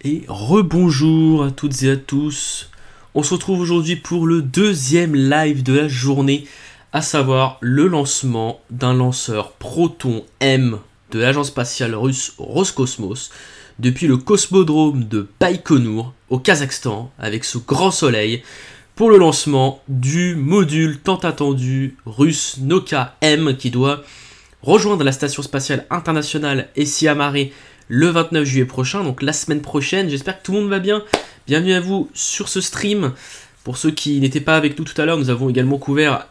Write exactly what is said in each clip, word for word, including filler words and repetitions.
Et rebonjour à toutes et à tous. On se retrouve aujourd'hui pour le deuxième live de la journée, à savoir le lancement d'un lanceur Proton M de l'agence spatiale russe Roscosmos depuis le cosmodrome de Baïkonour au Kazakhstan avec ce grand soleil pour le lancement du module tant attendu russe Nauka M qui doit rejoindre la station spatiale internationale Essiamaré le vingt-neuf juillet prochain, donc la semaine prochaine. J'espère que tout le monde va bien. Bienvenue à vous sur ce stream. Pour ceux qui n'étaient pas avec nous tout à l'heure, nous avons également couvert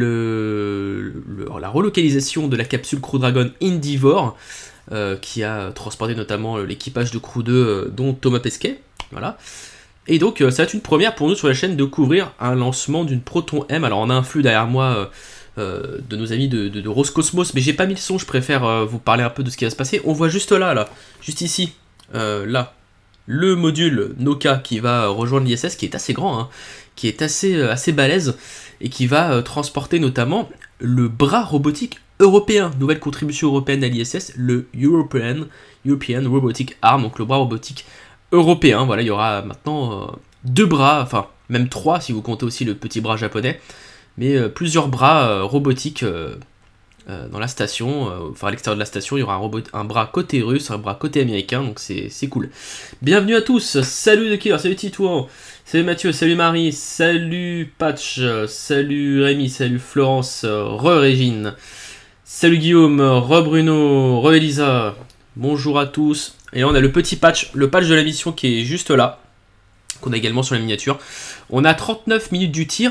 le, le, la relocalisation de la capsule Crew Dragon Endeavour, euh, qui a transporté notamment l'équipage de Crew deux, euh, dont Thomas Pesquet. Voilà. Et donc, euh, ça va être une première pour nous sur la chaîne de couvrir un lancement d'une Proton M. Alors, on a un flux derrière moi euh, euh, de nos amis de, de, de Roscosmos, mais j'ai pas mis le son, je préfère euh, vous parler un peu de ce qui va se passer. On voit juste là, là, juste ici, euh, là, le module Nauka qui va rejoindre l'I S S, qui est assez grand, hein, qui est assez, euh, assez balèze, et qui va euh, transporter notamment le bras robotique européen, nouvelle contribution européenne à l'I S S, le European, European Robotic Arm, donc le bras robotique européen. Voilà, il y aura maintenant euh, deux bras, enfin même trois si vous comptez aussi le petit bras japonais, mais euh, plusieurs bras euh, robotiques euh, euh, dans la station, euh, enfin à l'extérieur de la station. Il y aura un, robot, un bras côté russe, un bras côté américain, donc c'est cool. Bienvenue à tous, salut de Killer, salut Titouan, salut Mathieu, salut Marie, salut Patch, salut Rémi, salut Florence, re-Régine, salut Guillaume, re-Bruno, re-Elisa, bonjour à tous. Et là on a le petit patch, le patch de la mission qui est juste là, qu'on a également sur la miniature. On a trente-neuf minutes du tir.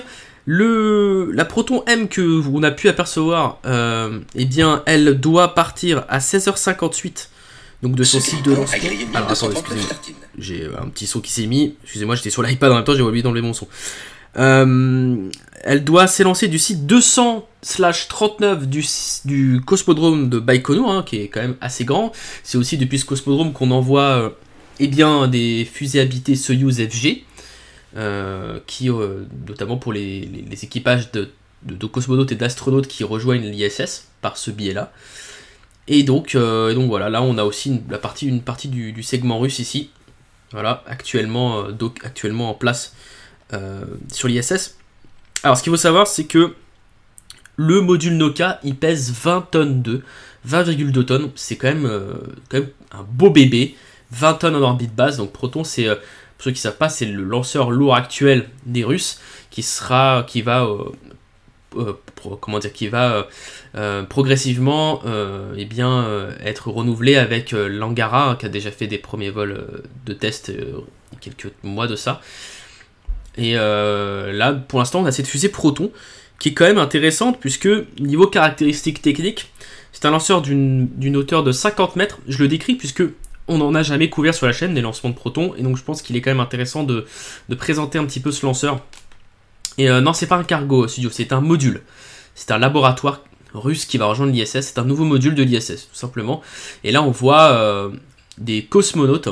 Le, la Proton M que on a pu apercevoir, euh, eh bien, elle doit partir à seize heures cinquante-huit, donc de son site de lancement. Alors attendez, excusez-moi, j'ai un petit son qui s'est mis. Excusez-moi, j'étais sur l'iPad en même temps, j'ai oublié d'enlever mon son. Euh, elle doit s'élancer du site deux cents slash trente-neuf du, du cosmodrome de Baïkonour, hein, qui est quand même assez grand. C'est aussi depuis ce cosmodrome qu'on envoie euh, eh bien, des fusées habitées Soyuz F G. Euh, qui, euh, notamment pour les, les, les équipages de, de, de cosmonautes et d'astronautes qui rejoignent l'I S S par ce biais-là. Et donc, euh, donc voilà, là on a aussi une, la partie, une partie du, du segment russe ici, voilà, actuellement, euh, donc, actuellement en place euh, sur l'I S S. Alors ce qu'il faut savoir, c'est que le module Nauka, il pèse vingt tonnes de, vingt virgule deux tonnes, c'est quand même, euh, quand même un beau bébé, vingt tonnes en orbite basse, donc Proton c'est... Euh, pour ceux qui ne savent pas, c'est le lanceur lourd actuel des Russes qui sera, qui va, euh, euh, pro, comment dire, qui va euh, euh, progressivement, euh, eh bien, euh, être renouvelé avec euh, l'Angara, hein, qui a déjà fait des premiers vols euh, de test euh, il y a quelques mois de ça. Et euh, là, pour l'instant, on a cette fusée Proton qui est quand même intéressante puisque niveau caractéristiques techniques, c'est un lanceur d'une hauteur de cinquante mètres. Je le décris puisque on n'en a jamais couvert sur la chaîne, des lancements de Proton, et donc je pense qu'il est quand même intéressant de, de présenter un petit peu ce lanceur. Et euh, non, c'est pas un cargo studio, c'est un module. C'est un laboratoire russe qui va rejoindre l'I S S, c'est un nouveau module de l'I S S, tout simplement. Et là, on voit euh, des cosmonautes,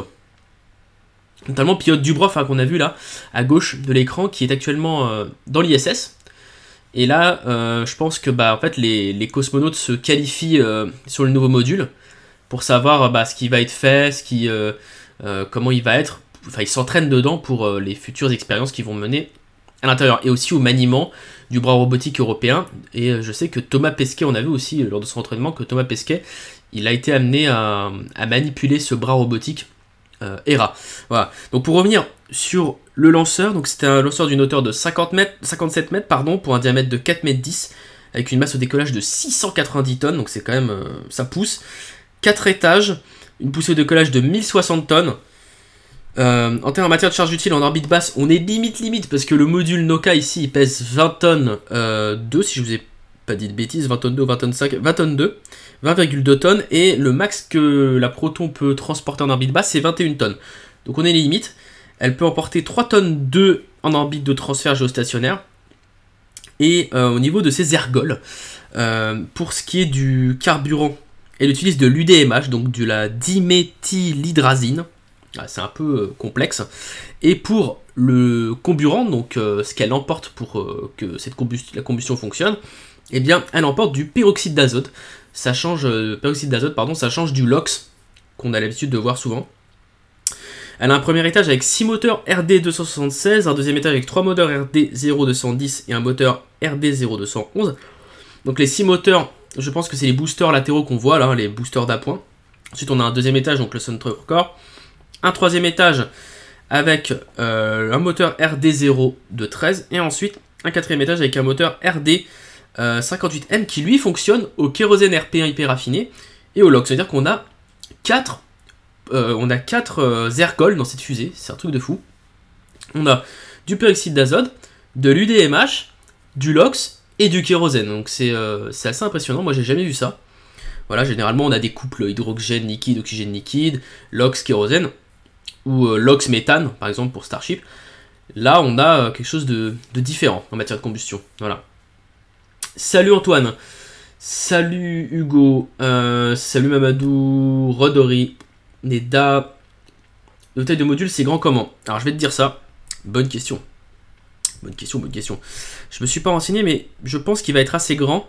notamment Piotr Dubrov, hein, qu'on a vu là, à gauche de l'écran, qui est actuellement euh, dans l'I S S. Et là, euh, je pense que bah, en fait, les, les cosmonautes se qualifient euh, sur le nouveau module, pour savoir bah, ce qui va être fait, ce qui, euh, euh, comment il va être. Enfin, ils s'entraînent dedans pour euh, les futures expériences qu'ils vont mener à l'intérieur. Et aussi au maniement du bras robotique européen. Et euh, je sais que Thomas Pesquet, on a vu aussi euh, lors de son entraînement, que Thomas Pesquet, il a été amené à, à manipuler ce bras robotique euh, E R A. Voilà. Donc pour revenir sur le lanceur, donc c'était un lanceur d'une hauteur de cinquante mètres, cinquante-sept mètres pardon, pour un diamètre de quatre mètres dix, avec une masse au décollage de six cent quatre-vingt-dix tonnes, donc c'est quand même, euh, ça pousse. quatre étages, une poussée de décollage de mille soixante tonnes. Euh, en termes en matière de charge utile en orbite basse, on est limite limite parce que le module Nauka ici il pèse vingt tonnes euh, deux, si je vous ai pas dit de bêtises, vingt tonnes deux ou vingt tonnes cinq, vingt tonnes deux, vingt virgule deux tonnes, et le max que la Proton peut transporter en orbite basse c'est vingt et une tonnes. Donc on est les limites. Elle peut emporter trois tonnes deux en orbite de transfert géostationnaire. Et euh, au niveau de ses ergols, euh, pour ce qui est du carburant, elle utilise de l'U D M H, donc de la diméthylhydrazine. C'est un peu euh, complexe. Et pour le comburant, donc euh, ce qu'elle emporte pour euh, que cette combust la combustion fonctionne, eh bien, elle emporte du peroxyde d'azote. Ça change, euh, peroxyde d'azote, pardon, ça change du LOX qu'on a l'habitude de voir souvent. Elle a un premier étage avec six moteurs R D deux cent soixante-seize, un deuxième étage avec trois moteurs R D zéro deux cent dix et un moteur R D zéro deux cent onze. Donc les six moteurs, je pense que c'est les boosters latéraux qu'on voit là, les boosters d'appoint. Ensuite on a un deuxième étage, donc le Suntrunner Core. Un troisième étage avec euh, un moteur R D zéro de treize. Et ensuite un quatrième étage avec un moteur R D euh, cinquante-huit M qui lui fonctionne au kérosène R P un hyper raffiné et au LOX. C'est-à-dire qu'on a quatre euh, on a quatre euh, ergols dans cette fusée, c'est un truc de fou. On a du peroxyde d'azote, de l'U D M H, du LOX et du kérosène. Donc c'est euh, assez impressionnant, moi j'ai jamais vu ça. Voilà, généralement on a des couples hydrogène liquide, oxygène liquide, LOX, kérosène, ou euh, LOX méthane par exemple pour Starship. Là on a euh, quelque chose de, de différent en matière de combustion. Voilà. Salut Antoine, salut Hugo, euh, salut Mamadou, Rodori, Neda. Le taille de module c'est grand comment? Alors je vais te dire ça, bonne question. Bonne question, bonne question. Je me suis pas renseigné mais je pense qu'il va être assez grand.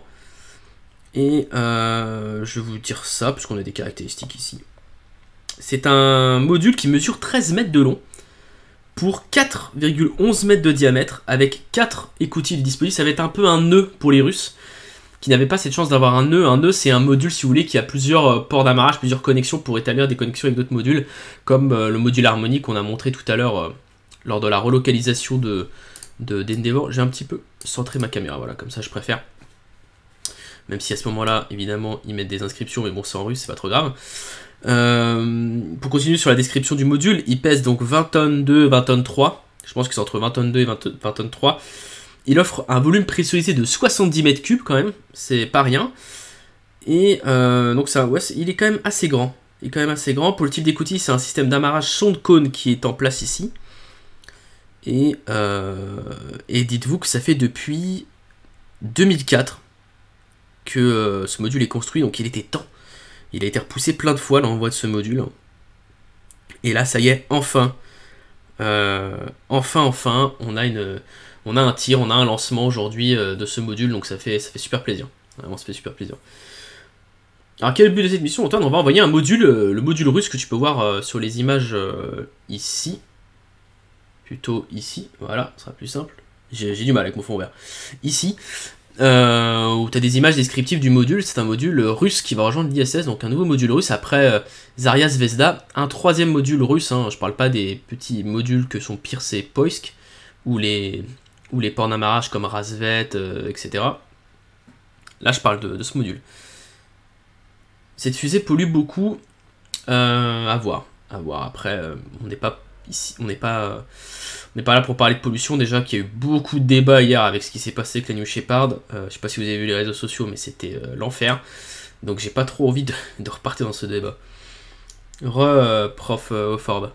Et euh, je vais vous dire ça, puisqu'on a des caractéristiques ici. C'est un module qui mesure treize mètres de long pour quatre virgule onze mètres de diamètre, avec quatre écoutilles disponibles. Ça va être un peu un nœud pour les Russes, qui n'avaient pas cette chance d'avoir un nœud. Un nœud, c'est un module, si vous voulez, qui a plusieurs ports d'amarrage, plusieurs connexions pour établir des connexions avec d'autres modules, comme euh, le module harmonique qu'on a montré tout à l'heure euh, lors de la relocalisation de, de, d'Endeavour. J'ai un petit peu centré ma caméra, voilà, comme ça je préfère. Même si à ce moment-là, évidemment, ils mettent des inscriptions, mais bon, c'est en russe, c'est pas trop grave. Euh, pour continuer sur la description du module, il pèse donc vingt tonnes deux, vingt tonnes trois. Je pense que c'est entre vingt tonnes deux et vingt tonnes trois. Il offre un volume pressurisé de soixante-dix mètres cubes, quand même. C'est pas rien. Et euh, donc, ça, ouais, il est quand même assez grand. Il est quand même assez grand. Pour le type d'écoutille, c'est un système d'amarrage sonde-cône qui est en place ici. Et, euh, et dites-vous que ça fait depuis deux mille quatre que euh, ce module est construit, donc il était temps. Il a été repoussé plein de fois l'envoi de ce module. Et là, ça y est, enfin, euh, enfin, enfin, on a une, on a un tir, on a un lancement aujourd'hui euh, de ce module, donc ça fait, ça fait super plaisir. Vraiment, ça fait super plaisir. Alors, quel est le but de cette mission, Antoine? On va envoyer un module, euh, le module russe que tu peux voir euh, sur les images euh, ici, plutôt ici. Voilà, ce sera plus simple. J'ai du mal avec mon fond vert. Ici. Euh, où tu as des images descriptives du module. C'est un module russe qui va rejoindre l'I S S, donc un nouveau module russe après euh, Zarya Zvezda, un troisième module russe, hein, je parle pas des petits modules que sont Pierce et Poisk, ou les, ou les ports d'amarrage comme Razvet, euh, et cetera. Là je parle de, de ce module. Cette fusée pollue beaucoup, euh, à voir, à voir. Après, euh, on n'est pas ici, on n'est pas... Euh, On n'est pas là pour parler de pollution, déjà qu'il y a eu beaucoup de débats hier avec ce qui s'est passé avec la New Shepard. Euh, je sais pas si vous avez vu les réseaux sociaux, mais c'était euh, l'enfer. Donc j'ai pas trop envie de, de repartir dans ce débat. Re, euh, prof euh, Offord.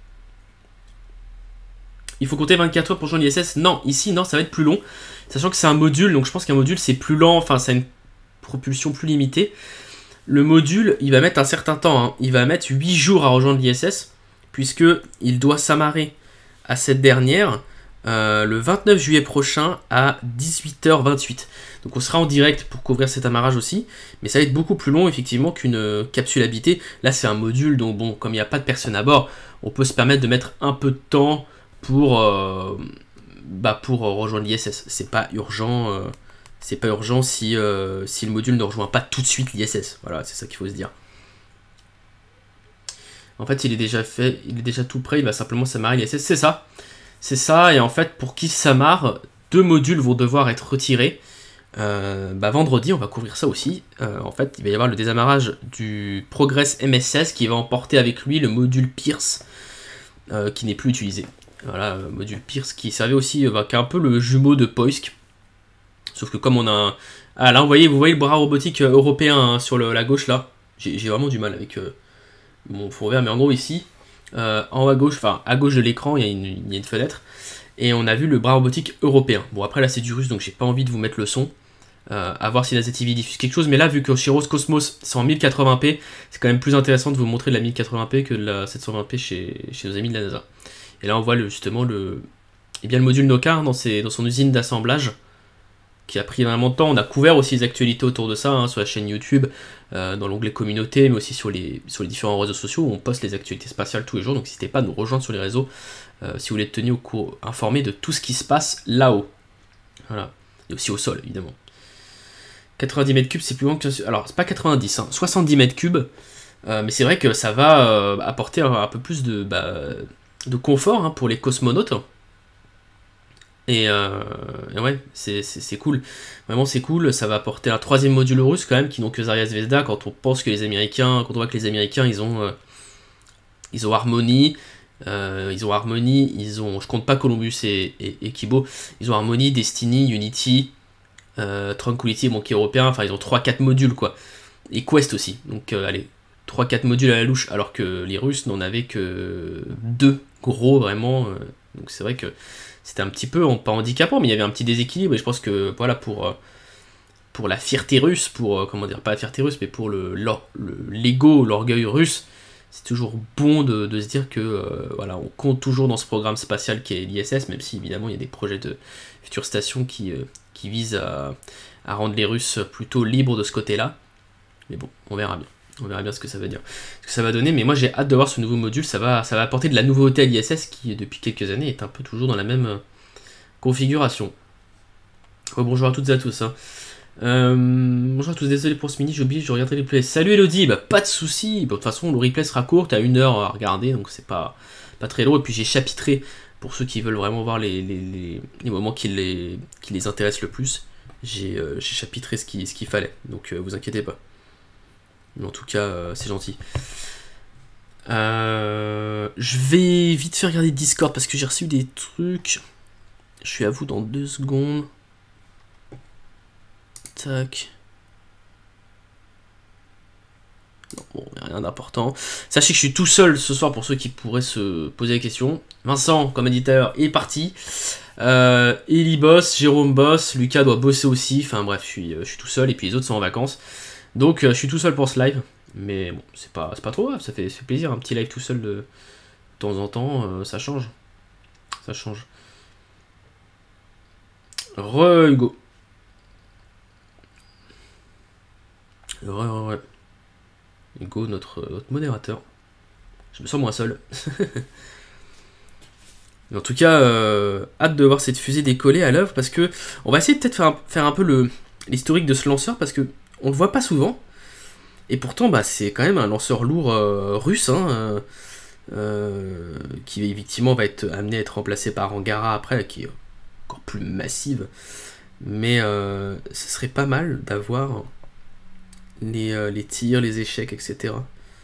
Il faut compter vingt-quatre heures pour joindre l'I S S. Non, ici, non, ça va être plus long. Sachant que c'est un module, donc je pense qu'un module c'est plus lent, enfin ça a une propulsion plus limitée. Le module, il va mettre un certain temps, hein. Il va mettre huit jours à rejoindre l'I S S, puisque il doit s'amarrer à cette dernière euh, le vingt-neuf juillet prochain à dix-huit heures vingt-huit. Donc on sera en direct pour couvrir cet amarrage aussi, mais ça va être beaucoup plus long effectivement qu'une euh, capsule habitée. Là c'est un module, donc bon, comme il n'y a pas de personne à bord, on peut se permettre de mettre un peu de temps pour, euh, bah, pour euh, rejoindre l'I S S. C'est pas urgent, euh, c'est pas urgent si, euh, si le module ne rejoint pas tout de suite l'I S S. Voilà, c'est ça qu'il faut se dire. En fait, il est déjà fait, il est déjà tout prêt, il va simplement s'amarrer l'I S S. C'est ça, c'est ça. Et en fait, pour qu'il s'amarre, deux modules vont devoir être retirés. Euh, bah, vendredi, on va couvrir ça aussi. Euh, en fait, il va y avoir le désamarrage du Progress M S S qui va emporter avec lui le module Pierce euh, qui n'est plus utilisé. Voilà, euh, module Pierce qui servait aussi, euh, bah, qui est un peu le jumeau de Poisk. Sauf que comme on a un... Ah là, vous voyez, vous voyez le bras robotique européen hein, sur le, la gauche là. J'ai vraiment du mal avec... Euh, mon fond vert, mais en gros ici, euh, en haut à gauche, enfin à gauche de l'écran, il, il y a une fenêtre, et on a vu le bras robotique européen. Bon après là c'est du russe, donc j'ai pas envie de vous mettre le son, euh, à voir si la Z T V diffuse quelque chose, mais là vu que Shiros Cosmos c'est en mille quatre-vingts p, c'est quand même plus intéressant de vous montrer de la mille quatre-vingts p que de la sept cent vingt p chez, chez nos amis de la NASA. Et là on voit le, justement le, eh bien, le module Noka dans, ses, dans son usine d'assemblage, qui a pris vraiment de temps. On a couvert aussi les actualités autour de ça, hein, sur la chaîne YouTube, euh, dans l'onglet communauté, mais aussi sur les, sur les différents réseaux sociaux où on poste les actualités spatiales tous les jours. Donc n'hésitez pas à nous rejoindre sur les réseaux euh, si vous voulez être tenu au courant, informé de tout ce qui se passe là-haut. Voilà. Et aussi au sol, évidemment. quatre-vingt-dix mètres cubes, c'est plus grand que... Alors, c'est pas quatre-vingt-dix, hein, soixante-dix mètres cubes. Euh, mais c'est vrai que ça va euh, apporter un, un peu plus de, bah, de confort, hein, pour les cosmonautes. Et, euh, et ouais, c'est cool. Vraiment, c'est cool. Ça va apporter un troisième module russe, quand même, qui n'ont que Zarya Zvezda, quand on pense que les Américains... Quand on voit que les Américains, ils ont... Euh, ils ont Harmony... Euh, ils ont Harmony, ils ont... Je compte pas Columbus et, et, et Kibo. Ils ont Harmony, Destiny, Unity... Euh, Tranquility, bon, qui est européen, enfin ils ont trois quatre modules quoi, et Quest aussi, donc euh, allez, trois quatre modules à la louche, alors que les Russes n'en avaient que deux gros vraiment, euh, donc c'est vrai que c'était un petit peu, pas handicapant, mais il y avait un petit déséquilibre, et je pense que voilà, pour, euh, pour la fierté russe, pour, euh, comment dire, pas la fierté russe, mais pour le l'ego, l'orgueil russe, c'est toujours bon de, de se dire que euh, voilà, on compte toujours dans ce programme spatial qui est l'I S S, même si évidemment il y a des projets de futures stations qui... Euh, qui vise à, à rendre les Russes plutôt libres de ce côté-là. Mais bon, on verra bien. On verra bien ce que ça veut dire. Ce que ça va donner, mais moi j'ai hâte de voir ce nouveau module. Ça va, ça va apporter de la nouveauté à l'I S S qui, depuis quelques années, est un peu toujours dans la même euh, configuration. Oh, bonjour à toutes et à tous. Hein. Euh, bonjour à tous, désolé pour ce mini, j'ai oublié, je regarderai le replay. Salut Elodie, bah, pas de soucis. Bon, de toute façon, le replay sera court, t'as une heure à regarder, donc c'est pas, pas très long. Et puis j'ai chapitré... Pour ceux qui veulent vraiment voir les, les, les, les moments qui les, qui les intéressent le plus, j'ai euh, chapitré ce qu'il ce qu'il fallait, donc euh, vous inquiétez pas. Mais en tout cas, euh, c'est gentil. Euh, je vais vite faire regarder Discord parce que j'ai reçu des trucs. Je suis à vous dans deux secondes. Tac. Non, bon, rien d'important. Sachez que je suis tout seul ce soir pour ceux qui pourraient se poser la question. Vincent, comme éditeur, est parti. Euh, Eli bosse, Jérôme bosse, Lucas doit bosser aussi. Enfin bref, je suis, je suis tout seul et puis les autres sont en vacances. Donc je suis tout seul pour ce live. Mais bon, c'est pas, c'est pas trop grave, ça fait, ça fait plaisir. Un petit live tout seul de, de temps en temps, euh, ça change. Ça change. Re Hugo. Re, re, re. Hugo, notre, notre modérateur. Je me sens moins seul. Mais en tout cas, euh, hâte de voir cette fusée décoller à l'œuvre parce que on va essayer de peut-être faire, un, faire un peu l'historique de ce lanceur parce que on le voit pas souvent. Et pourtant, bah, c'est quand même un lanceur lourd euh, russe hein, euh, euh, qui effectivement va être amené à être remplacé par Angara après, qui est encore plus massive. Mais euh, ce serait pas mal d'avoir les, euh, les tirs, les échecs, et cetera.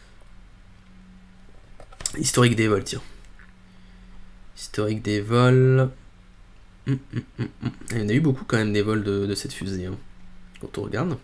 Historique des vols, tiens. Historique des vols. Hum, hum, hum, hum. Il y en a eu beaucoup quand même des vols de, de cette fusée. Hein, quand on regarde.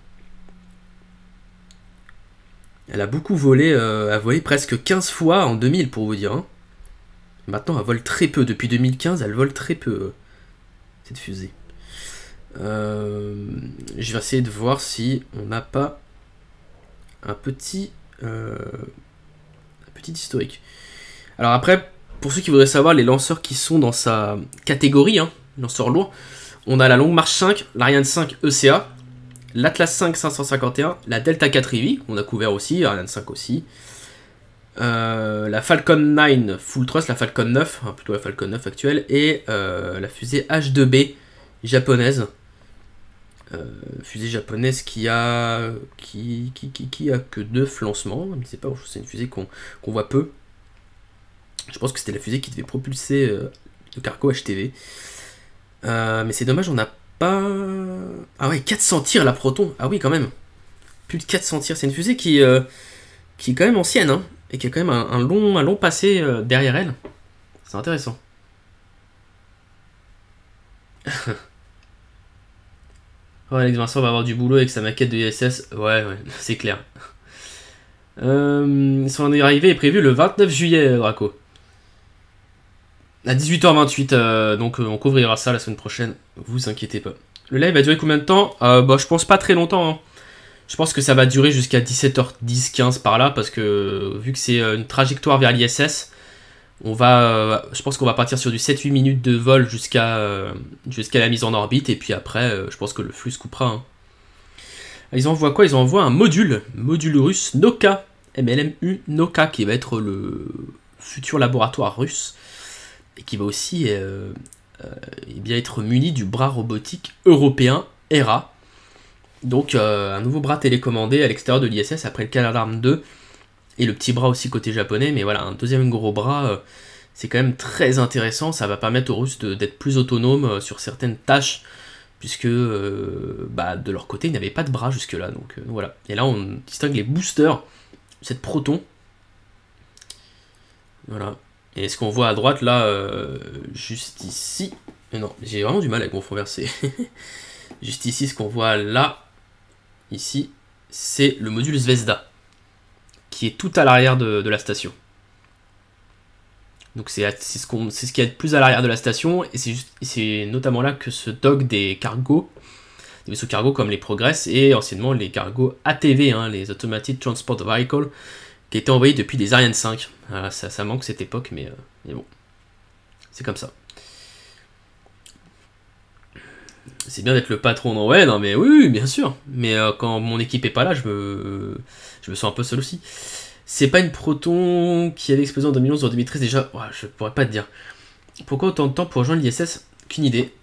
Elle a beaucoup volé. Euh, elle a volé presque quinze fois en deux mille pour vous dire. Hein. Maintenant elle vole très peu. Depuis deux mille quinze elle vole très peu. Euh, cette fusée. Euh, je vais essayer de voir si on n'a pas un petit, euh, un petit historique. Alors après, pour ceux qui voudraient savoir les lanceurs qui sont dans sa catégorie, hein, lanceurs lourds, on a la Longue March cinq, l'Ariane cinq E C A, l'Atlas cinq cinq cent cinquante et un, la Delta quatre Heavy, qu'on a couvert aussi, Ariane cinq aussi, euh, la Falcon neuf Full Thrust, la Falcon neuf, hein, plutôt la Falcon neuf actuelle, et euh, la fusée H deux B japonaise. Euh, fusée japonaise qui a qui, qui, qui, qui a que neuf lancements, c'est pas c'est une fusée qu'on qu'on voit peu. Je pense que c'était la fusée qui devait propulser euh, le cargo H T V. Euh, mais c'est dommage, on n'a pas... Ah ouais, quatre cents tirs la Proton. Ah oui, quand même. Plus de quatre cents tirs. C'est une fusée qui, euh, qui est quand même ancienne, hein, et qui a quand même un, un, long, un long passé euh, derrière elle. C'est intéressant. Ouais, Alex Vincent va avoir du boulot avec sa maquette de I S S. Ouais, ouais, c'est clair. Euh, son arrivée est prévue le vingt-neuf juillet, Draco. À dix-huit heures vingt-huit, euh, donc euh, on couvrira ça la semaine prochaine. Vous inquiétez pas. Le live va durer combien de temps? euh, Bah, je pense pas très longtemps. Hein. Je pense que ça va durer jusqu'à dix-sept heures dix quinze par là, parce que vu que c'est une trajectoire vers l'I S S, On va, euh, je pense qu'on va partir sur du sept huit minutes de vol jusqu'à euh, jusqu'à la mise en orbite, et puis après, euh, je pense que le flux se coupera. Hein. Ils envoient quoi? Ils envoient un module, module russe Noka, M L M U Noka, qui va être le futur laboratoire russe, et qui va aussi euh, euh, eh bien être muni du bras robotique européen E R A. Donc euh, un nouveau bras télécommandé à l'extérieur de l'I S S après le Canadarm deux, et le petit bras aussi côté japonais, mais voilà, un deuxième gros bras, euh, c'est quand même très intéressant, ça va permettre aux Russes d'être plus autonomes euh, sur certaines tâches, puisque euh, bah, de leur côté, ils n'avaient pas de bras jusque-là, donc euh, voilà. Et là, on distingue les boosters, cette Proton, voilà. Et ce qu'on voit à droite, là, euh, juste ici, euh, non, j'ai vraiment du mal avec mon fond versé, juste ici, ce qu'on voit là, ici, c'est le module Zvezda, qui est tout à l'arrière de, de la station. Donc c'est ce qu'on c'est ce qu'il y a de plus à l'arrière de la station, et c'est notamment là que se dockent des cargos, des vaisseaux cargo comme les Progress, et anciennement les cargos A T V, hein, les Automated Transport Vehicle, qui étaient envoyés depuis des Ariane cinq. Voilà, ça, ça manque cette époque, mais, euh, mais bon, c'est comme ça. C'est bien d'être le patron, non? Ouais, non, mais oui, oui bien sûr. Mais euh, quand mon équipe est pas là, je me, je me sens un peu seul aussi. C'est pas une Proton qui avait explosé en deux mille onze ou en deux mille treize déjà? Ouais, je pourrais pas te dire. Pourquoi autant de temps pour rejoindre l'I S S? Qu'une idée.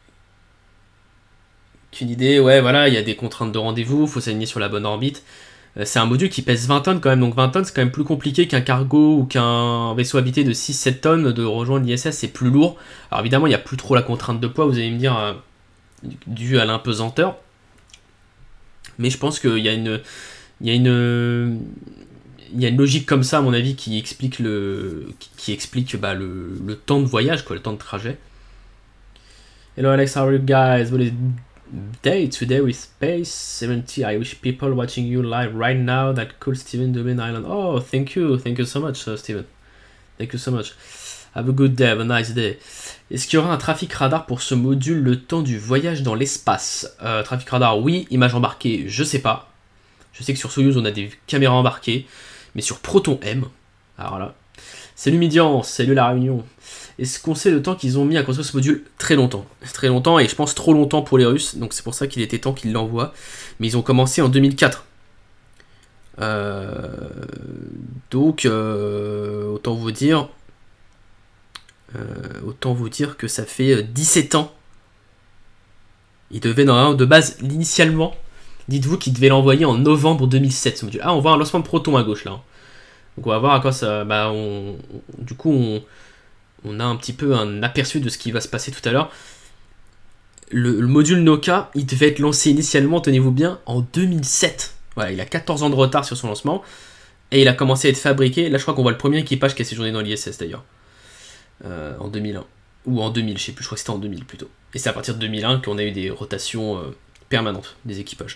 Qu'une idée, ouais, voilà, il y a des contraintes de rendez-vous, faut s'aligner sur la bonne orbite. Euh, c'est un module qui pèse vingt tonnes quand même, donc vingt tonnes c'est quand même plus compliqué qu'un cargo ou qu'un vaisseau habité de six sept tonnes de rejoindre l'I S S, c'est plus lourd. Alors évidemment, il n'y a plus trop la contrainte de poids, vous allez me dire, euh, dû à l'impesanteur. Mais je pense qu'il y a une... Il y a une... Il y a une logique comme ça, à mon avis, qui explique le, qui explique bah, le, le temps de voyage, quoi, le temps de trajet. Hello Alex, how are you guys? What is day today with Space seventy? I wish people watching you live right now that call Steven Dublin Island. Oh, thank you, thank you so much, uh, Steven. Thank you so much. Have a good day, have a nice day. Est-ce qu'il y aura un trafic radar pour ce module le temps du voyage dans l'espace? euh, Trafic radar, oui. Image embarquée, je sais pas. Je sais que sur Soyuz, on a des caméras embarquées. Mais sur Proton M, alors là, salut Midian, salut la Réunion. Est-ce qu'on sait le temps qu'ils ont mis à construire ce module? Très longtemps, très longtemps, et je pense trop longtemps pour les Russes, donc c'est pour ça qu'il était temps qu'ils l'envoient. Mais ils ont commencé en deux mille quatre. Euh, donc, euh, autant vous dire, euh, autant vous dire que ça fait dix-sept ans. Ils devaient, normalement, de base, initialement, dites-vous qu'il devait l'envoyer en novembre deux mille sept, ce module. Ah, on voit un lancement de Proton à gauche, là. Donc on va voir à quoi ça... Bah, on, on, du coup, on, on a un petit peu un aperçu de ce qui va se passer tout à l'heure. Le, le module Noka, il devait être lancé initialement, tenez-vous bien, en deux mille sept. Voilà, il a quatorze ans de retard sur son lancement. Et il a commencé à être fabriqué. Là, je crois qu'on voit le premier équipage qui a séjourné dans l'I S S, d'ailleurs. Euh, en deux mille un. Ou en deux mille, je sais plus, je crois que c'était en deux mille, plutôt. Et c'est à partir de deux mille un qu'on a eu des rotations... Euh, permanente des équipages.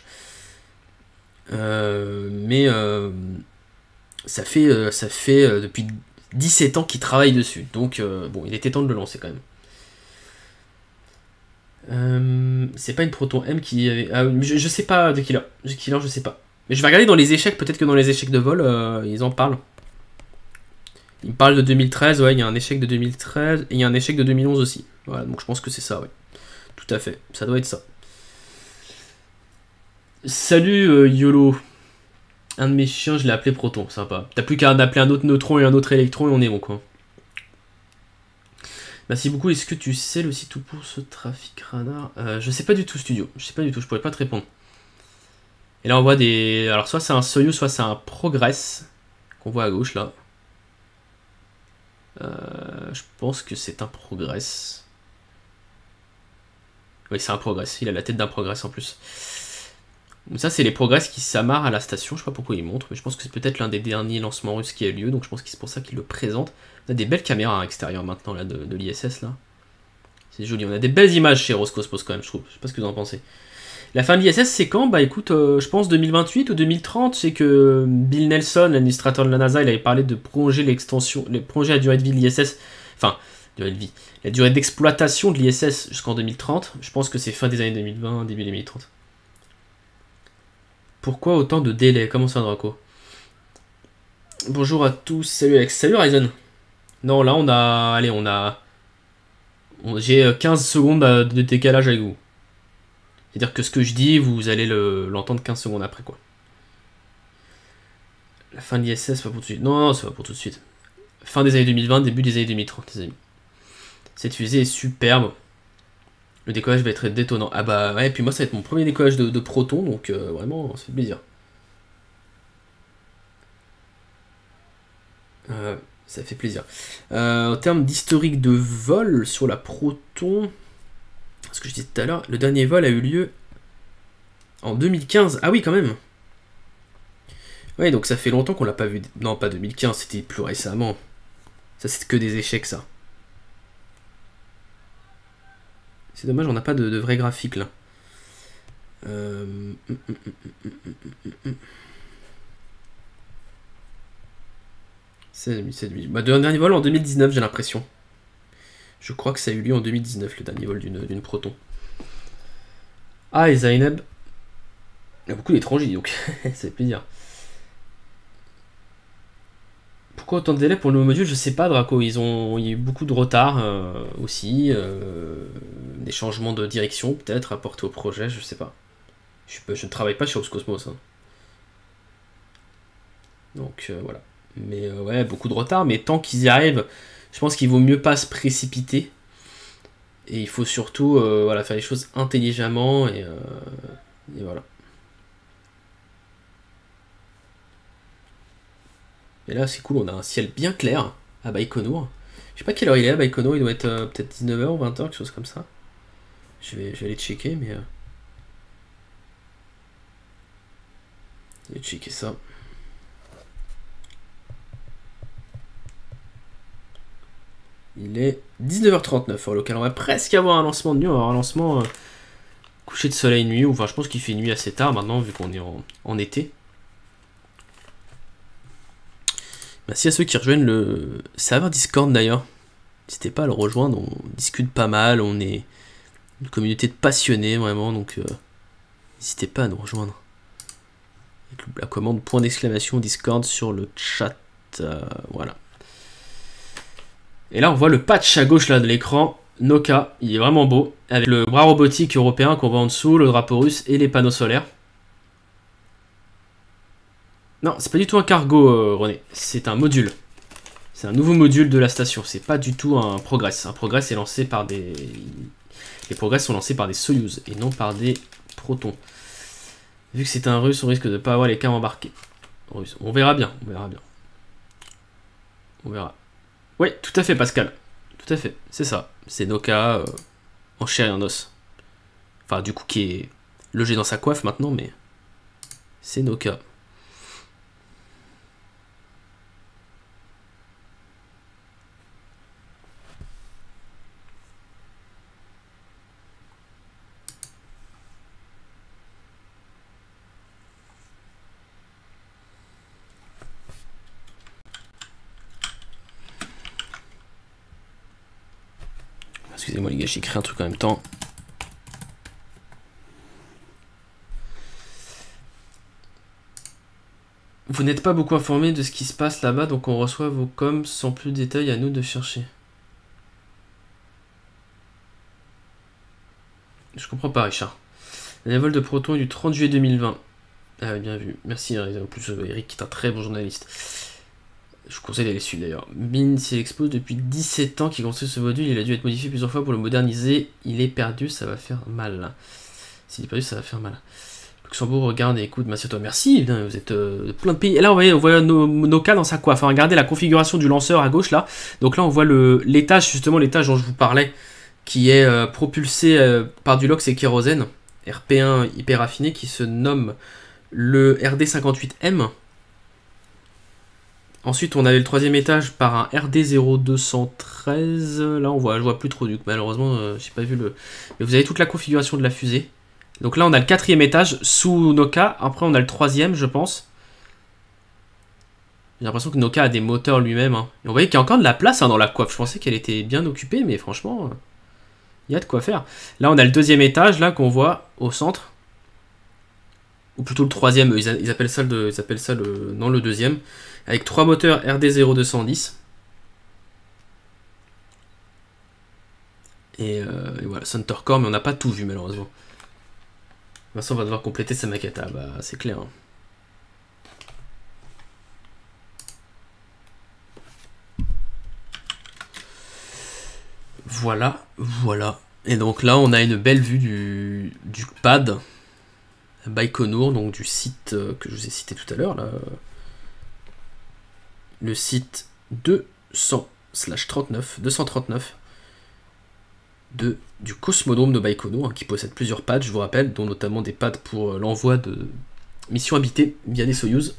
Euh, mais euh, ça fait, euh, ça fait euh, depuis dix-sept ans qu'ils travaillent dessus. Donc euh, bon, il était temps de le lancer quand même. Euh, c'est pas une Proton M qui avait... Ah, je, je sais pas de Killer. De Killer, je sais pas. Mais je vais regarder dans les échecs, peut-être que dans les échecs de vol, euh, ils en parlent. Ils me parlent de deux mille treize, ouais, il y a un échec de deux mille treize, et il y a un échec de deux mille onze aussi. Voilà, donc je pense que c'est ça, ouais. Tout à fait, ça doit être ça. Salut euh, YOLO. Un de mes chiens, je l'ai appelé Proton, sympa. T'as plus qu'à appeler un autre neutron et un autre électron et on est bon quoi. Merci beaucoup. Est-ce que tu sais le site où pour ce trafic radar? euh, Je sais pas du tout, Studio. Je sais pas du tout, je pourrais pas te répondre. Et là on voit des... Alors soit c'est un Soyuz, soit c'est un Progress qu'on voit à gauche là. Euh, je pense que c'est un Progress. Oui, c'est un Progress. Il a la tête d'un Progress en plus. Donc ça, c'est les Progress qui s'amarrent à la station. Je sais pas pourquoi ils montrent, mais je pense que c'est peut-être l'un des derniers lancements russes qui a eu lieu. Donc je pense que c'est pour ça qu'ils le présentent. On a des belles caméras à l'extérieur maintenant là, de, de l'I S S. Là. C'est joli. On a des belles images chez Roscosmos quand même, je trouve. Je sais pas ce que vous en pensez. La fin de l'I S S, c'est quand? Bah écoute, euh, je pense deux mille vingt-huit ou deux mille trente. C'est que Bill Nelson, l'administrateur de la NASA, il avait parlé de prolonger l'extension, prolonger la durée de vie de l'I S S. Enfin, durée de vie. La durée d'exploitation de l'I S S jusqu'en deux mille trente. Je pense que c'est fin des années deux mille vingt, début deux mille trente. Pourquoi autant de délai? Comment ça, Draco? Bonjour à tous, salut Alex, salut Ryzen. Non, là, on a... Allez, on a... J'ai quinze secondes de décalage avec vous. C'est-à-dire que ce que je dis, vous allez l'entendre le, quinze secondes après, quoi. La fin de l'I S S, pas pour tout de suite. Non, non, c'est pas pour tout de suite. Fin des années deux mille vingt, début des années deux mille trente, les amis. Cette fusée est superbe. Le décollage va être détonnant. Ah bah ouais, puis moi, ça va être mon premier décollage de, de Proton, donc euh, vraiment, ça fait plaisir. Euh, ça fait plaisir. Euh, en termes d'historique de vol sur la Proton, ce que je disais tout à l'heure, le dernier vol a eu lieu en deux mille quinze. Ah oui, quand même. Ouais, donc ça fait longtemps qu'on l'a pas vu. Non, pas deux mille quinze, c'était plus récemment. Ça, c'est que des échecs, ça. C'est dommage, on n'a pas de, de vrai graphique, là. Euh... Bah, de un dernier vol en deux mille dix-neuf, j'ai l'impression. Je crois que ça a eu lieu en deux mille dix-neuf, le dernier vol d'une Proton. Ah, et Zainab. Il y a beaucoup d'étrangers, donc ça fait plaisir. Pourquoi autant de délai pour le nouveau module? Je sais pas, Draco. Ils ont, il y a eu beaucoup de retard euh, aussi. Euh, des changements de direction, peut-être, apportés au projet, je sais pas. Je, je ne travaille pas chez Roscosmos. Hein. Donc euh, voilà. Mais euh, ouais, beaucoup de retard. Mais tant qu'ils y arrivent, je pense qu'il vaut mieux pas se précipiter. Et il faut surtout euh, voilà, faire les choses intelligemment. Et, euh, et voilà. Et là, c'est cool, on a un ciel bien clair à Baïkonour. Je sais pas quelle heure il est à Baïkonour, il doit être euh, peut-être dix-neuf heures ou vingt heures, quelque chose comme ça. Je vais, je vais aller checker, mais... Euh... Je vais checker ça. Il est dix-neuf heures trente-neuf, heure locale. On va presque avoir un lancement de nuit, on va avoir un lancement euh, coucher de soleil nuit. Enfin, je pense qu'il fait nuit assez tard maintenant, vu qu'on est en, en été. Merci à ceux qui rejoignent le serveur Discord d'ailleurs. N'hésitez pas à le rejoindre, on discute pas mal, on est une communauté de passionnés vraiment, donc euh, n'hésitez pas à nous rejoindre. Avec la commande point d'exclamation Discord sur le chat, euh, voilà. Et là on voit le patch à gauche là de l'écran, Noka, il est vraiment beau, avec le bras robotique européen qu'on voit en dessous, le drapeau russe et les panneaux solaires. Non, c'est pas du tout un cargo, euh, René. C'est un module. C'est un nouveau module de la station. C'est pas du tout un Progress. Un Progress est lancé par des... Les Progress sont lancés par des Soyuz et non par des Protons. Vu que c'est un Russe, on risque de ne pas avoir les cams embarqués. Russe. On verra bien. On verra bien. On verra. Oui, tout à fait, Pascal. Tout à fait. C'est ça. C'est Noka euh, en chair et en os. Enfin, du coup, qui est logé dans sa coiffe maintenant, mais c'est Noka. Excusez-moi les gars, j'écris un truc en même temps. Vous n'êtes pas beaucoup informé de ce qui se passe là-bas, donc on reçoit vos coms sans plus de détails, à nous de chercher. Je comprends pas, Richard. Le vol de Proton est du trente juillet deux mille vingt. Ah, bien vu. Merci, en plus, Eric, qui est un très bon journaliste. Je vous conseille d'aller suivre d'ailleurs. Bin, s'il expose depuis dix-sept ans qu'il construit ce module, il a dû être modifié plusieurs fois pour le moderniser. Il est perdu, ça va faire mal. S'il est perdu, ça va faire mal. Luxembourg, regarde et écoute, merci à toi. Merci, bien, vous êtes euh, plein de pays. Et là, on voit, on voit nos, nos cas dans sa coiffe. Enfin, regardez la configuration du lanceur à gauche là. Donc là, on voit l'étage, justement, l'étage dont je vous parlais, qui est euh, propulsé euh, par du LOX et kérosène. R P un hyper raffiné qui se nomme le R D cinquante-huit M. Ensuite, on avait le troisième étage par un R D zéro deux cent treize. Là, on voit, je vois plus trop du coup. Malheureusement, euh, j'ai pas vu le. Mais vous avez toute la configuration de la fusée. Donc là, on a le quatrième étage sous Noka. Après, on a le troisième, je pense. J'ai l'impression que Noka a des moteurs lui-même. Hein. Et on voyait qu'il y a encore de la place hein, dans la coiffe. Je pensais qu'elle était bien occupée, mais franchement, il y a de quoi faire. Là, on a le deuxième étage là qu'on voit au centre. Ou plutôt le troisième. Ils, ils appellent ça le, ils appellent ça le, non le deuxième. Avec trois moteurs R D zéro deux cent dix. Et, euh, et voilà, Center Core, mais on n'a pas tout vu malheureusement. Vincent va devoir compléter sa maquette. Ah bah c'est clair. Hein. Voilà, voilà. Et donc là, on a une belle vue du, du pad Baïkonour, donc du site que je vous ai cité tout à l'heure. Là. Le site deux cents slash trente-neuf, deux cent trente-neuf de, du Cosmodrome de Baïkonour, hein, qui possède plusieurs pads, je vous rappelle, dont notamment des pads pour euh, l'envoi de missions habitées via des Soyouz.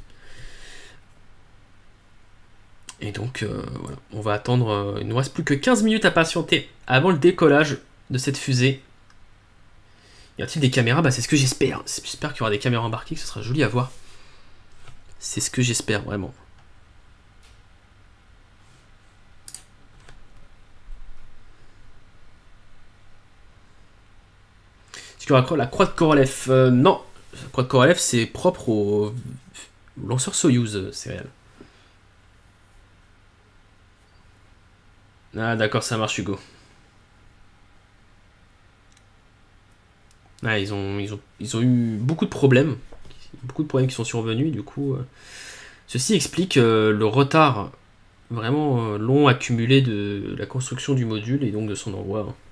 Et donc, euh, voilà, on va attendre, euh, il ne nous reste plus que quinze minutes à patienter avant le décollage de cette fusée. Y a-t-il des caméras? Bah c'est ce que j'espère. J'espère qu'il y aura des caméras embarquées, que ce sera joli à voir. C'est ce que j'espère, vraiment. Est-ce qu'il y aura la croix de Korolev? euh, Non, la croix de Korolev, c'est propre au, au lanceur Soyouz, c'est réel. Ah d'accord, ça marche Hugo. Ah, ils, ont, ils, ont, ils ont eu beaucoup de problèmes, beaucoup de problèmes qui sont survenus, du coup. Euh, ceci explique euh, le retard vraiment euh, long accumulé de la construction du module et donc de son envoi. Hein.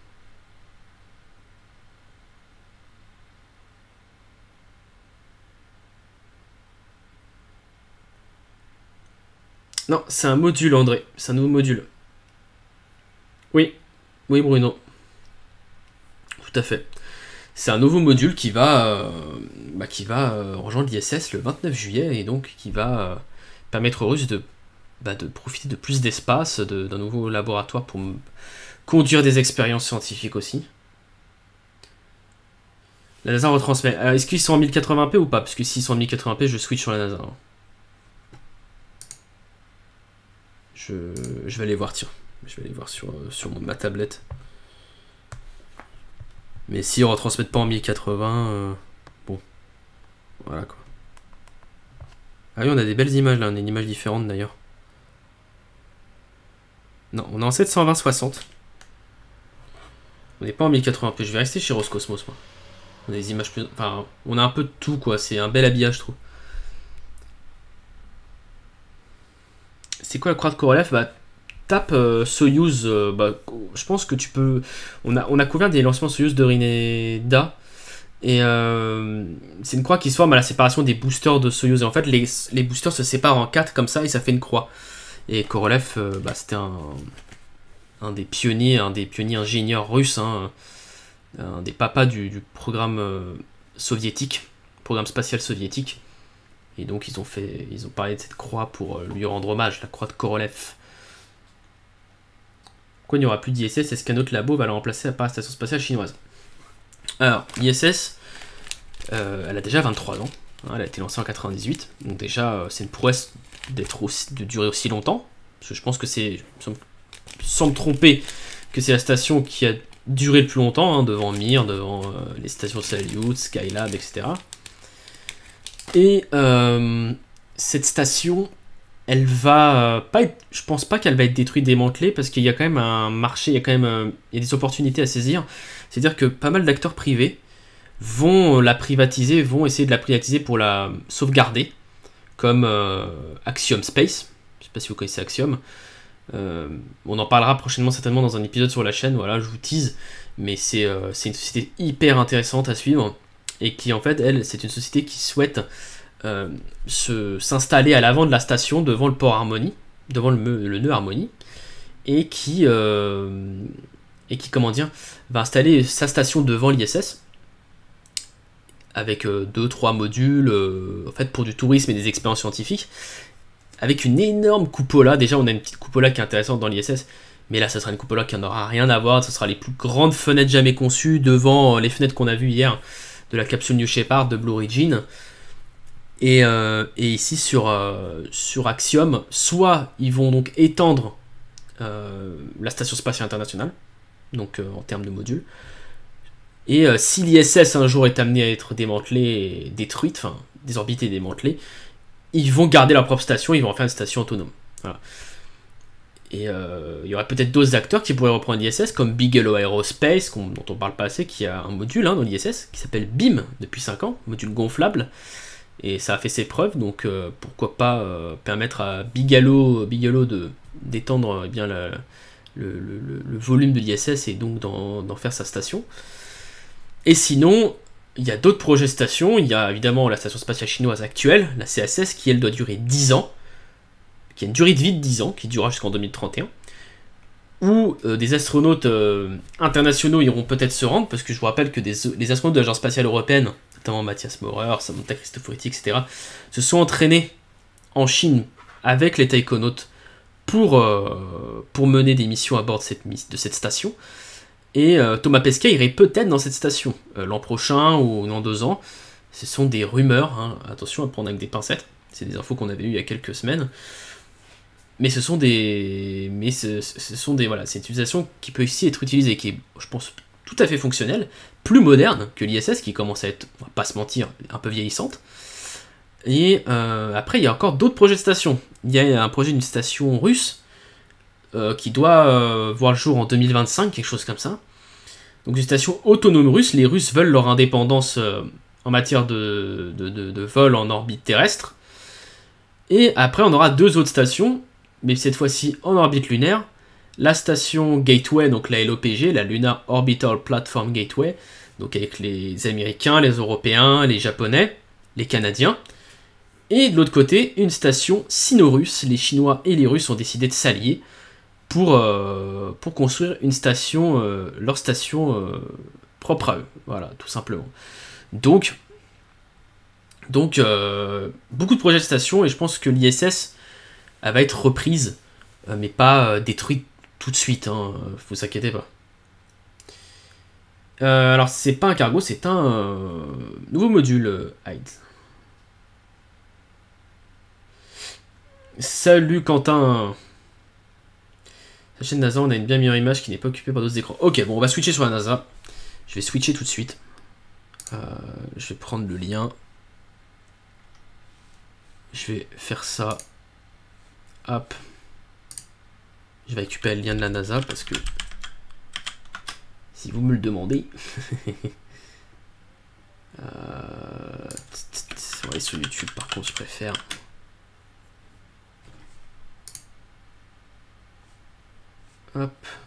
Non, c'est un module, André. C'est un nouveau module. Oui, oui Bruno. Tout à fait. C'est un nouveau module qui va, euh, bah, qui va euh, rejoindre l'I S S le vingt-neuf juillet et donc qui va euh, permettre aux Russes de, bah, de profiter de plus d'espace, d'un nouveau laboratoire pour conduire des expériences scientifiques aussi. La NASA retransmet. Est-ce qu'ils sont en mille quatre-vingts p ou pas? Parce que s'ils sont en mille quatre-vingts p, je switch sur la NASA. Hein. Je, je vais aller voir, tiens. Je vais aller voir sur, sur ma tablette. Mais si on retransmet pas en mille quatre-vingts, euh, bon, voilà quoi. Ah oui, on a des belles images là, on a une image différente d'ailleurs. Non, on est en sept cent vingt soixante. On n'est pas en mille quatre-vingts p, je vais rester chez Roscosmos moi. On a des images plus... Enfin, on a un peu de tout quoi, c'est un bel habillage je trouve. C'est quoi la croix de Korolev? Bah, tape euh, Soyouz, euh, bah, je pense que tu peux... On a, on a couvert des lancements Soyouz de Rineda, et euh, c'est une croix qui se forme à la séparation des boosters de Soyouz, et en fait les, les boosters se séparent en quatre comme ça, et ça fait une croix. Et Korolev, euh, bah, c'était un, un des pionniers, un des pionniers ingénieurs russes, hein, un des papas du, du programme euh, soviétique, programme spatial soviétique. Et donc ils ont fait, ils ont parlé de cette croix pour lui rendre hommage, la croix de Korolev. Pourquoi il n'y aura plus d'I S S? Est-ce qu'un autre labo va la remplacer par la station spatiale chinoise? Alors, I S S, euh, elle a déjà vingt-trois ans. Hein, elle a été lancée en quatre-vingt-dix-huit. Donc déjà, c'est une prouesse d'être aussi, de durer aussi longtemps. Parce que je pense que c'est, sans me tromper, que c'est la station qui a duré le plus longtemps, hein, devant Mir, devant euh, les stations Salyut, Skylab, et cetera. Et euh, cette station, elle va euh, pas être, je pense pas qu'elle va être détruite, démantelée, parce qu'il y a quand même un marché, il y a quand même euh, il y a des opportunités à saisir. C'est-à-dire que pas mal d'acteurs privés vont la privatiser, vont essayer de la privatiser pour la sauvegarder, comme euh, Axiom Space. Je sais pas si vous connaissez Axiom. Euh, on en parlera prochainement certainement dans un épisode sur la chaîne. Voilà, je vous tease, mais c'est euh, c'est une société hyper intéressante à suivre. Et qui en fait, elle, c'est une société qui souhaite euh, s'installer à l'avant de la station, devant le port Harmony, devant le, le nœud Harmony, et qui, euh, et qui, comment dire, va installer sa station devant l'I S S, avec euh, deux trois modules, euh, en fait, pour du tourisme et des expériences scientifiques, avec une énorme cupola. Déjà, on a une petite cupola qui est intéressante dans l'I S S, mais là, ça sera une cupola qui n'aura rien à voir, ce sera les plus grandes fenêtres jamais conçues, devant les fenêtres qu'on a vues hier, de la capsule New Shepard de Blue Origin. Et, euh, et ici sur, euh, sur Axiom, soit ils vont donc étendre euh, la station spatiale internationale, donc euh, en termes de modules, et euh, si l'I S S un jour est amené à être démantelée et détruite, enfin désorbitée et démantelée, ils vont garder leur propre station, ils vont en faire une station autonome. Voilà. Et euh, il y aurait peut-être d'autres acteurs qui pourraient reprendre l'I S S, comme Bigelow Aerospace, dont on parle pas assez, qui a un module hein, dans l'I S S, qui s'appelle B I M depuis cinq ans, module gonflable. Et ça a fait ses preuves, donc euh, pourquoi pas euh, permettre à Bigelow, Bigelow de d'étendre eh bien la, le, le, le volume de l'I S S et donc d'en faire sa station. Et sinon, il y a d'autres projets stations. Il y a évidemment la station spatiale chinoise actuelle, la C S S, qui elle doit durer dix ans, qui a une durée de vie de dix ans, qui durera jusqu'en deux mille trente et un, où euh, des astronautes euh, internationaux iront peut-être se rendre, parce que je vous rappelle que des, les astronautes de l'Agence spatiale européenne, notamment Mathias Maurer, Samantha Cristoforetti, et cetera, se sont entraînés en Chine avec les taïkonautes pour, euh, pour mener des missions à bord de cette, de cette station. Et euh, Thomas Pesquet irait peut-être dans cette station euh, l'an prochain ou dans deux ans. Ce sont des rumeurs, hein. Attention à prendre avec des pincettes. C'est des infos qu'on avait eues il y a quelques semaines. Mais ce sont des, mais ce, ce sont des, voilà, c'est une utilisation qui peut ici être utilisée, qui est, je pense, tout à fait fonctionnelle, plus moderne que l'I S S, qui commence à être, on va pas se mentir, un peu vieillissante. Et euh, après, il y a encore d'autres projets de stations. Il y a un projet d'une station russe euh, qui doit euh, voir le jour en deux mille vingt-cinq, quelque chose comme ça. Donc une station autonome russe. Les Russes veulent leur indépendance euh, en matière de, de, de, de vol en orbite terrestre. Et après, on aura deux autres stations, mais cette fois-ci en orbite lunaire. La station Gateway, donc la L O P G, la Lunar Orbital Platform Gateway, donc avec les Américains, les Européens, les Japonais, les Canadiens. Et de l'autre côté, une station sino-russe. Les Chinois et les Russes ont décidé de s'allier pour, euh, pour construire une station, euh, leur station euh, propre à eux. Voilà, tout simplement. Donc, donc euh, beaucoup de projets de station, et je pense que l'I S S elle va être reprise, euh, mais pas euh, détruite tout de suite, hein, vous inquiétez pas. Euh, alors, c'est pas un cargo, c'est un euh, nouveau module euh, Hyde. Salut Quentin. La chaîne NASA, on a une bien meilleure image qui n'est pas occupée par d'autres écrans. Ok, bon, on va switcher sur la NASA. Je vais switcher tout de suite. Euh, je vais prendre le lien. Je vais faire ça. Hop. Je vais récupérer le lien de la NASA parce que si vous me le demandez. euh... On va aller sur YouTube par contre, je préfère. Hop.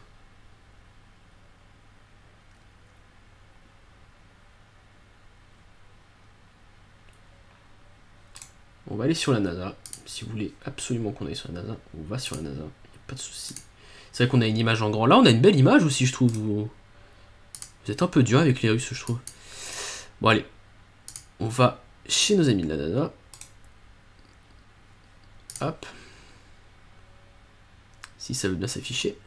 On va aller sur la NASA. Si vous voulez absolument qu'on aille sur la NASA, on va sur la NASA. Il n'y a pas de souci. C'est vrai qu'on a une image en grand. Là, on a une belle image aussi, je trouve. Vous, vous êtes un peu dur avec les Russes, je trouve. Bon, allez. On va chez nos amis de la NASA. Hop. Si ça veut bien s'afficher.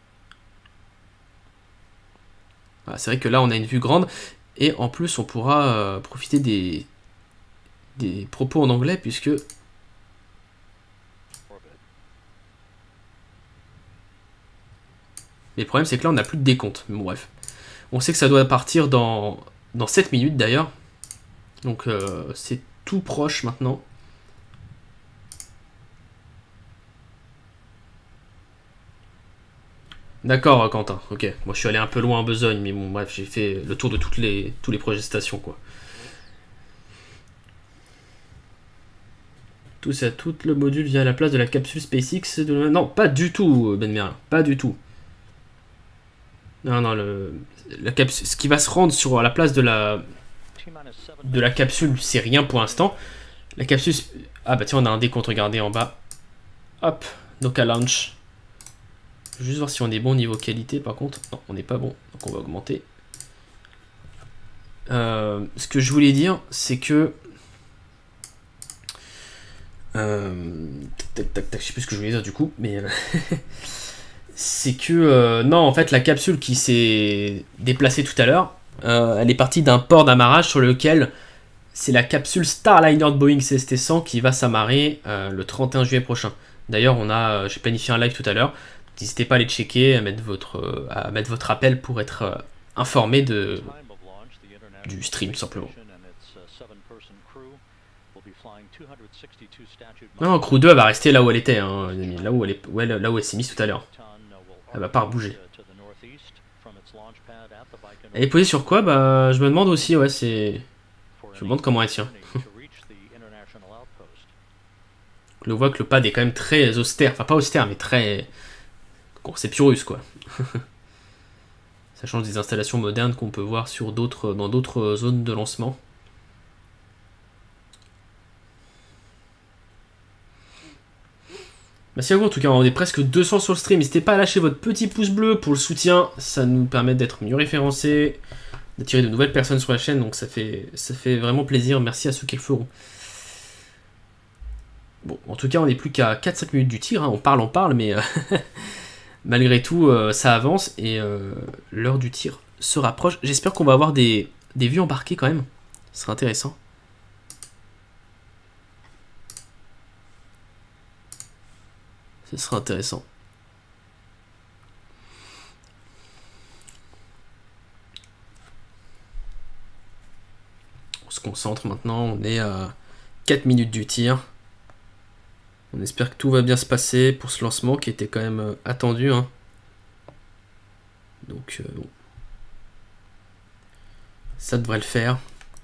Voilà, c'est vrai que là, on a une vue grande. Et en plus, on pourra euh, profiter des, des propos en anglais, puisque... Mais le problème, c'est que là, on n'a plus de décompte. Mais bon, bref. On sait que ça doit partir dans, dans sept minutes, d'ailleurs. Donc, euh, c'est tout proche, maintenant. D'accord, Quentin. Ok. Moi, je suis allé un peu loin en besogne, mais bon, bref, j'ai fait le tour de toutes les, tous les projets de station, quoi. Tout ça, tout le module vient à la place de la capsule SpaceX. De... Non, pas du tout, Ben Merlin. Pas du tout. Non, non, le, la capsule, ce qui va se rendre sur à la place de la, de la capsule, c'est rien pour l'instant. La capsule... Ah bah tiens, on a un décompte, regardez en bas. Hop, donc à launch. Je vais juste voir si on est bon niveau qualité, par contre. Non, on n'est pas bon, donc on va augmenter. Euh, ce que je voulais dire, c'est que... Euh, tac, tac, tac, je sais plus ce que je voulais dire du coup, mais... c'est que... Euh, non, en fait, la capsule qui s'est déplacée tout à l'heure, euh, elle est partie d'un port d'amarrage sur lequel... C'est la capsule Starliner de Boeing C S T cent qui va s'amarrer euh, le trente et un juillet prochain. D'ailleurs, on a, euh, j'ai planifié un live tout à l'heure. N'hésitez pas à aller checker, à mettre votre, euh, à mettre votre appel pour être euh, informé de, du stream, tout simplement. Non, Crew deux elle va rester là où elle était, hein, là où elle est, ouais, là où elle s'est mise tout à l'heure. Elle va pas bouger. Elle est posée sur quoi? Bah, je me demande aussi, ouais, c'est... Je me demande comment elle tient. On voit que le pad est quand même très austère, enfin pas austère, mais très... conception russe, quoi. Ça change des installations modernes qu'on peut voir sur d'autres, dans d'autres zones de lancement. Merci à vous en tout cas, on est presque deux cents sur le stream. N'hésitez pas à lâcher votre petit pouce bleu pour le soutien, ça nous permet d'être mieux référencés, d'attirer de nouvelles personnes sur la chaîne, donc ça fait, ça fait vraiment plaisir. Merci à ceux qui le feront. Bon, en tout cas, on n'est plus qu'à quatre cinq minutes du tir, hein. On parle, on parle, mais euh, malgré tout, euh, ça avance et euh, l'heure du tir se rapproche. J'espère qu'on va avoir des, des vues embarquées quand même, ce sera intéressant. Ce sera intéressant. On se concentre maintenant, on est à quatre minutes du tir. On espère que tout va bien se passer pour ce lancement qui était quand même euh, attendu. Hein. Donc, euh, bon. Ça devrait le faire.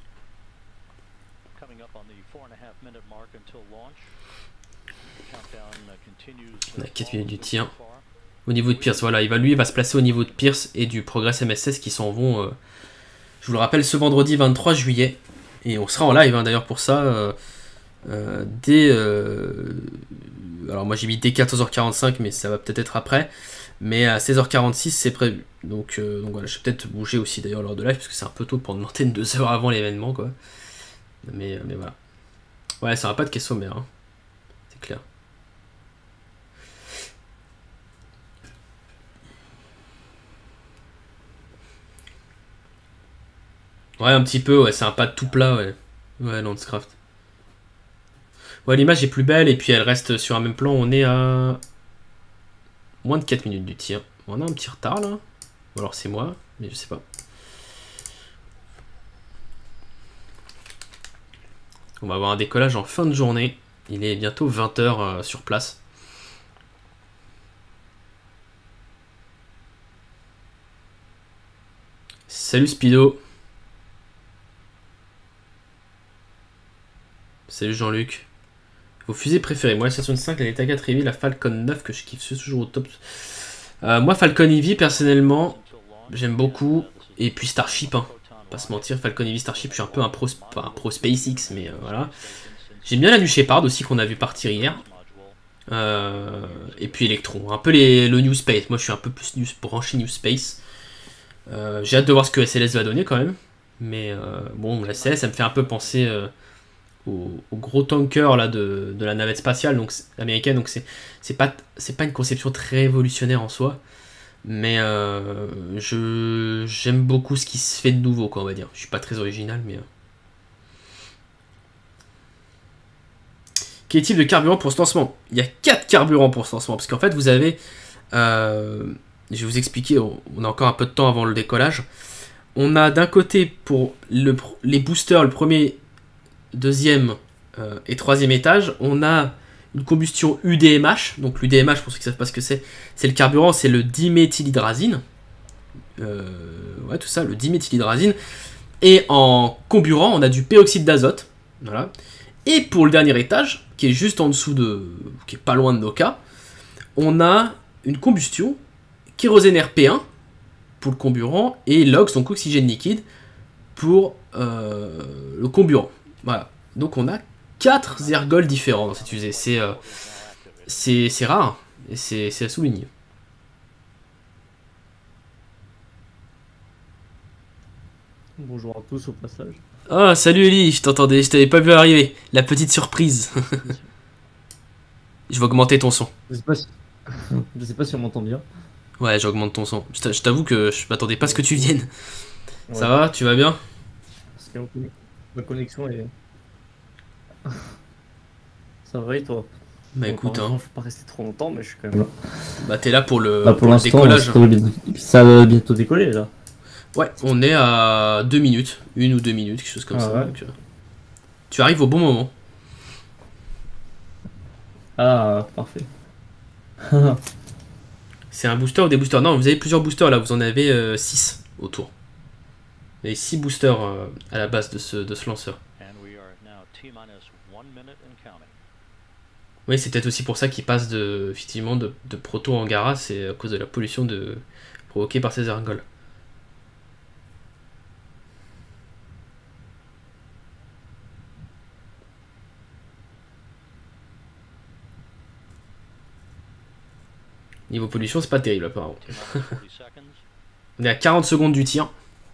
On a quatre minutes du tir. Au niveau de Pierce, voilà, il va, lui il va se placer au niveau de Pierce et du Progress M S S qui s'en vont, euh, je vous le rappelle, ce vendredi vingt-trois juillet. Et on sera en live hein, d'ailleurs pour ça. Euh, Euh, dès euh, alors moi j'ai mis dès quatorze heures quarante-cinq mais ça va peut-être être après, mais à seize heures quarante-six c'est prévu, donc, euh, donc voilà, je vais peut-être bouger aussi d'ailleurs lors de live parce que c'est un peu tôt de prendre l'antenne deux heures avant l'événement quoi, mais, mais voilà, ouais ça va pas de caisse sommaire hein. C'est clair. Ouais un petit peu, ouais c'est un pad tout plat, ouais, ouais Lancecraft. Ouais, l'image est plus belle et puis elle reste sur un même plan. On est à moins de quatre minutes du tir. On a un petit retard là. Ou alors c'est moi, mais je sais pas. On va avoir un décollage en fin de journée. Il est bientôt vingt heures euh, sur place. Salut Speedo. Salut Jean-Luc. Vos fusées préférées? Moi la Station cinq, la Delta quatre Heavy, la Falcon neuf que je kiffe, c'est toujours au top. Euh, moi Falcon Heavy personnellement, j'aime beaucoup. Et puis Starship, hein. Pas se mentir, Falcon Heavy, Starship, je suis un peu un pro, pas un pro SpaceX, mais euh, voilà. J'aime bien la New Shepard aussi qu'on a vu partir hier. Euh, et puis Electron, un peu les, le New Space. Moi je suis un peu plus new, branché New Space. Euh, J'ai hâte de voir ce que S L S va donner quand même. Mais euh, bon, la S L S, ça me fait un peu penser... Euh, Au, au gros tanker là de, de la navette spatiale donc américaine, donc c'est c'est pas c'est pas une conception très révolutionnaire en soi, mais euh, je j'aime beaucoup ce qui se fait de nouveau quoi, on va dire. Je suis pas très original, mais euh... quel type de carburant pour ce lancement? Il y a quatre carburants pour ce lancement parce qu'en fait vous avez euh, je vais vous expliquer, on a encore un peu de temps avant le décollage. On a d'un côté pour le, les boosters, le premier, deuxième euh, et troisième étage, on a une combustion U D M H. Donc l'U D M H, pour ceux qui ne savent pas ce que c'est, c'est le carburant, c'est le diméthylhydrazine. Euh, ouais, tout ça, le diméthylhydrazine. Et en comburant, on a du peroxyde d'azote. Voilà. Et pour le dernier étage, qui est juste en dessous de... qui est pas loin de nos cas, on a une combustion kérosène R P un pour le comburant et l'ox, donc oxygène liquide, pour euh, le comburant. Voilà, donc on a quatre ergols différents dans cette fusée, c'est euh, c'est rare, et c'est à souligner. Bonjour à tous au passage. Ah, salut Eli, je t'entendais, je t'avais pas vu arriver, la petite surprise. Je vais augmenter ton son. Je sais pas si, je sais pas si on m'entend bien. Ouais, j'augmente ton son. Je t'avoue que je m'attendais pas à ce que tu viennes. Ouais. Ça va, tu vas bien? Parce que ma connexion est... Ça va et toi? Bah bon, écoute, hein. Je peux pas rester trop longtemps, mais je suis quand même là. Bah t'es là pour le, bah, pour pour le décollage. Ça va bientôt décoller là. Ouais, on est à deux minutes, une ou deux minutes, quelque chose comme ah, ça. Ouais. Donc, euh, tu arrives au bon moment. Ah, parfait. C'est un booster ou des boosters? Non, vous avez plusieurs boosters là, vous en avez six autour. Il y a six boosters euh, à la base de ce, de ce lanceur. Oui, c'est peut-être aussi pour ça qu'il passe de, effectivement, de, de proto en Gara, c'est à cause de la pollution de, provoquée par ces ergols. Niveau pollution, c'est pas terrible apparemment. On est à quarante secondes du tir.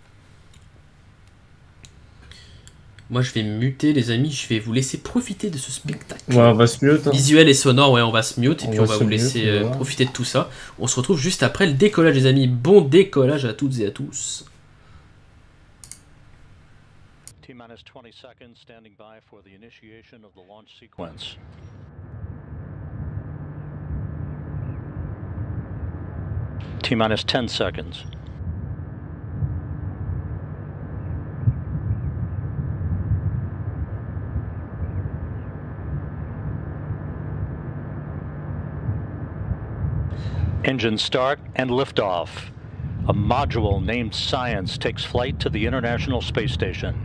Moi je vais muter les amis, je vais vous laisser profiter de ce spectacle. Ouais, on va se mute. Hein. Visuel et sonore, ouais, on va se mute et on puis va on va vous laisser euh, profiter de tout ça. On se retrouve juste après le décollage les amis. Bon décollage à toutes et à tous. T-minus twenty seconds, standing by for the initiation of the launch sequence. T-minus ten seconds. Engine start and liftoff. A module named Science takes flight to the International Space Station.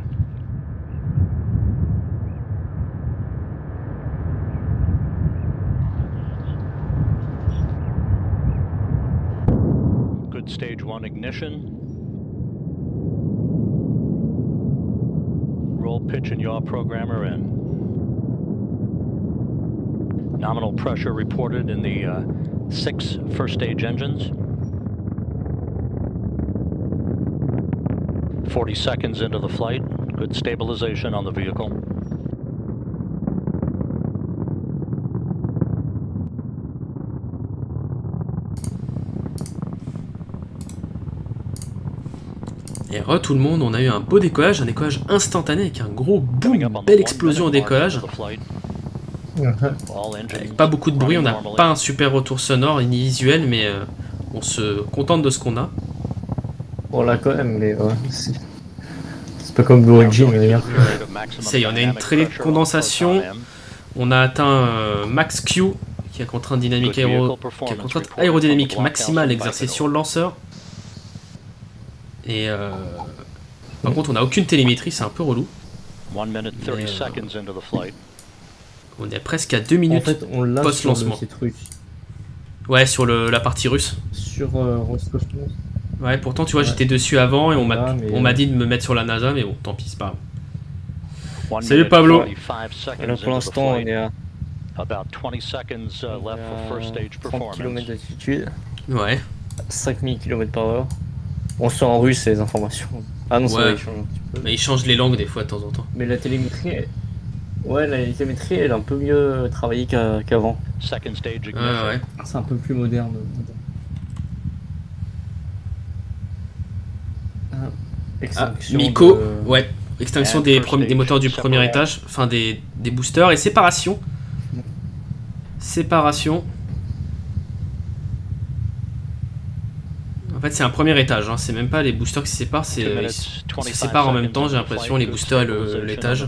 Good stage one ignition. Roll, pitch, and yaw programmer in. Nominal pressure reported in the uh, six first stage engines. forty seconds into the flight, good stabilization on the vehicle. Et re tout le monde, on a eu un beau décollage, un décollage instantané avec un gros boom, belle explosion au décollage. Avec pas beaucoup de bruit, on n'a pas un super retour sonore ni visuel, mais euh, on se contente de ce qu'on a. On l'a quand même, mais ouais, c'est pas comme Blue Origin d'ailleurs. Ça y est, on a une traînée de condensation. On a atteint euh, Max Q, qui a contrainte dynamique aéro... qui a contrainte aérodynamique maximale exercée sur le lanceur. Et euh... par contre, on n'a aucune télémétrie, c'est un peu relou. Mais, euh... on est presque à deux minutes en fait, post-lancement. Ouais, sur le, la partie russe. Sur euh, Roscosmos. Ouais, pourtant, tu vois, ouais. J'étais dessus avant et on m'a on m'a dit de me mettre sur la NASA, mais bon, tant pis, c'est pas grave. Salut Pablo. Alors pour l'instant, on est à trente kilomètres d'altitude. Ouais. cinq mille kilomètres par heure. On sent en russe les informations. Ah non, ouais. Ça va, il change un petit peu. Mais ils changent les langues des fois de temps en temps. Mais la télémétrie, elle... ouais, la télémétrie, elle est un peu mieux travaillée qu'avant. Qu ouais, ouais. C'est un peu plus moderne. Ah, Miko, de... ouais, extinction des, des moteurs du premier étage, enfin des, des boosters et séparation. Séparation. En fait, c'est un premier étage, hein. C'est même pas les boosters qui se séparent, c'est ils se séparent en même temps. J'ai l'impression les boosters et l'étage.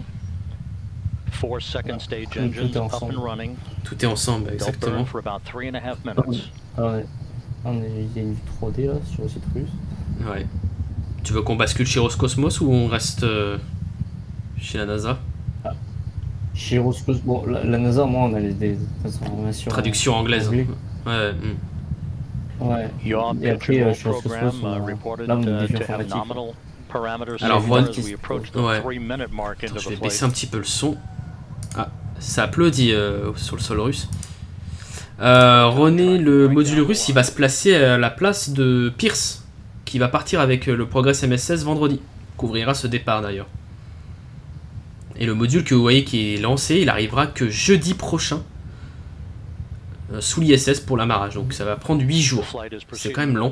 Tout est ensemble. Tout est ensemble, exactement. Ah ouais. On est, il y a une trois D là sur le site russe. Ouais. Tu veux qu'on bascule chez Roscosmos ou on reste euh, chez la NASA? Ah. Chez Roscosmos, bon, la, la NASA, moi, on a les, des informations. Traduction anglaise. Anglais. Ouais. Mm. Ouais. Et après, euh, chez Roscosmos, on a, là, on a des informatiques. Alors, voilà. Ouais. Attends, je vais baisser un petit peu le son. Ah, ça applaudit euh, sur le sol russe. Euh, René, le module russe, il va se placer à la place de Pierce, qui va partir avec le Progress M S seize vendredi. Couvrira ce départ d'ailleurs. Et le module que vous voyez qui est lancé, il arrivera que jeudi prochain euh, sous l'I S S pour l'amarrage. Donc ça va prendre huit jours. C'est quand même long.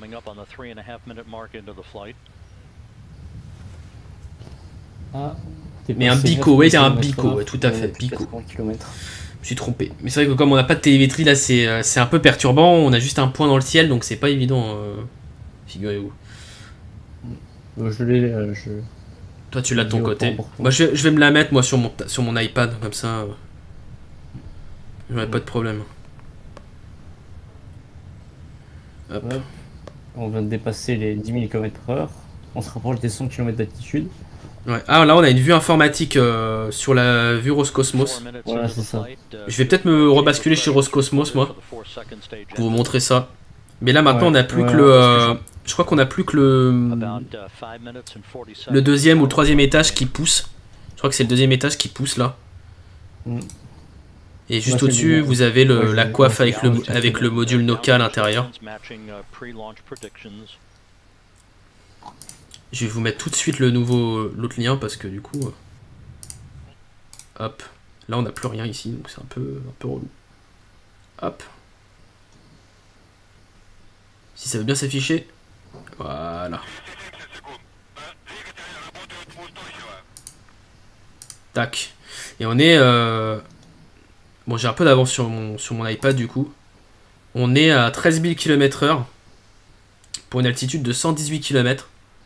Ah, mais un bico, ouais, un bico, ouais, tout à fait, bico. Je me suis trompé. Mais c'est vrai que comme on n'a pas de télémétrie là, c'est un peu perturbant. On a juste un point dans le ciel, donc c'est pas évident. Euh... Figurez-vous. Je l'ai. Euh, je... Toi, tu l'as de ton côté. Moi, je, je vais me la mettre moi sur mon sur mon iPad comme ça. Ouais, pas de problème. Hop. Hop. On vient de dépasser les dix mille kilomètres par heure. On se rapproche des cent kilomètres d'altitude. Ouais. Ah, là, on a une vue informatique euh, sur la vue Roscosmos. Voilà, c'est ça. Je vais peut-être me rebasculer chez Roscosmos, moi, pour vous montrer ça. Mais là, maintenant, ouais, on n'a plus ouais, que le... Euh, je crois qu'on n'a plus que le... Le deuxième ou le troisième étage qui pousse. Je crois que c'est le deuxième étage qui pousse, là. Mm. Et juste au-dessus, vous avez le, ouais, la coiffe avec le, avec le module Noka à l'intérieur. Je vais vous mettre tout de suite le nouveau l'autre lien parce que du coup... Euh, hop. Là, on n'a plus rien ici, donc c'est un peu, un peu relou. Hop. Si ça veut bien s'afficher. Voilà. Tac. Et on est... Euh... Bon, j'ai un peu d'avance sur mon, sur mon iPad du coup. On est à treize mille kilomètres heure pour une altitude de cent dix-huit kilomètres.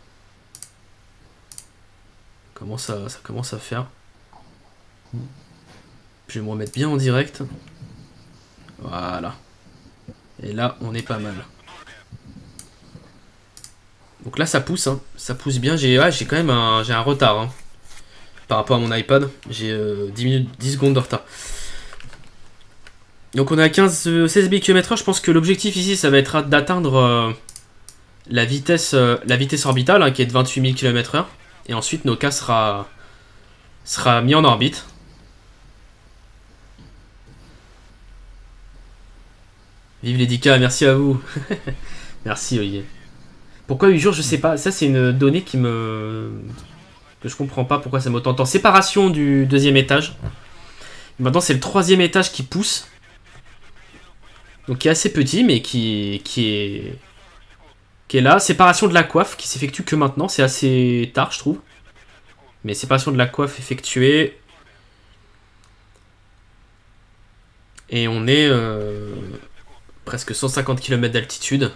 Comment ça, ça commence à faire. Je vais me remettre bien en direct. Voilà. Et là, on est pas mal. Donc là, ça pousse. Hein. Ça pousse bien. J'ai ouais, j'ai quand même un, j'ai un retard. Hein. Par rapport à mon iPad. J'ai euh, dix minutes, dix secondes de retard. Donc on est à quinze, seize mille kilomètres heure. Je pense que l'objectif ici, ça va être d'atteindre euh, la vitesse euh, la vitesse orbitale, hein, qui est de vingt-huit mille kilomètres heure. Et ensuite, Noka sera, sera mis en orbite. Vive les dix K, merci à vous. Merci Olivier. Pourquoi huit jours, je sais pas. Ça, c'est une donnée qui me... que je comprends pas pourquoi ça m'autant en séparation du deuxième étage. Maintenant, c'est le troisième étage qui pousse. Donc, qui est assez petit, mais qui, qui est... qui est là. Séparation de la coiffe, qui s'effectue que maintenant. C'est assez tard, je trouve. Mais séparation de la coiffe effectuée. Et on est... Euh, presque cent cinquante kilomètres d'altitude.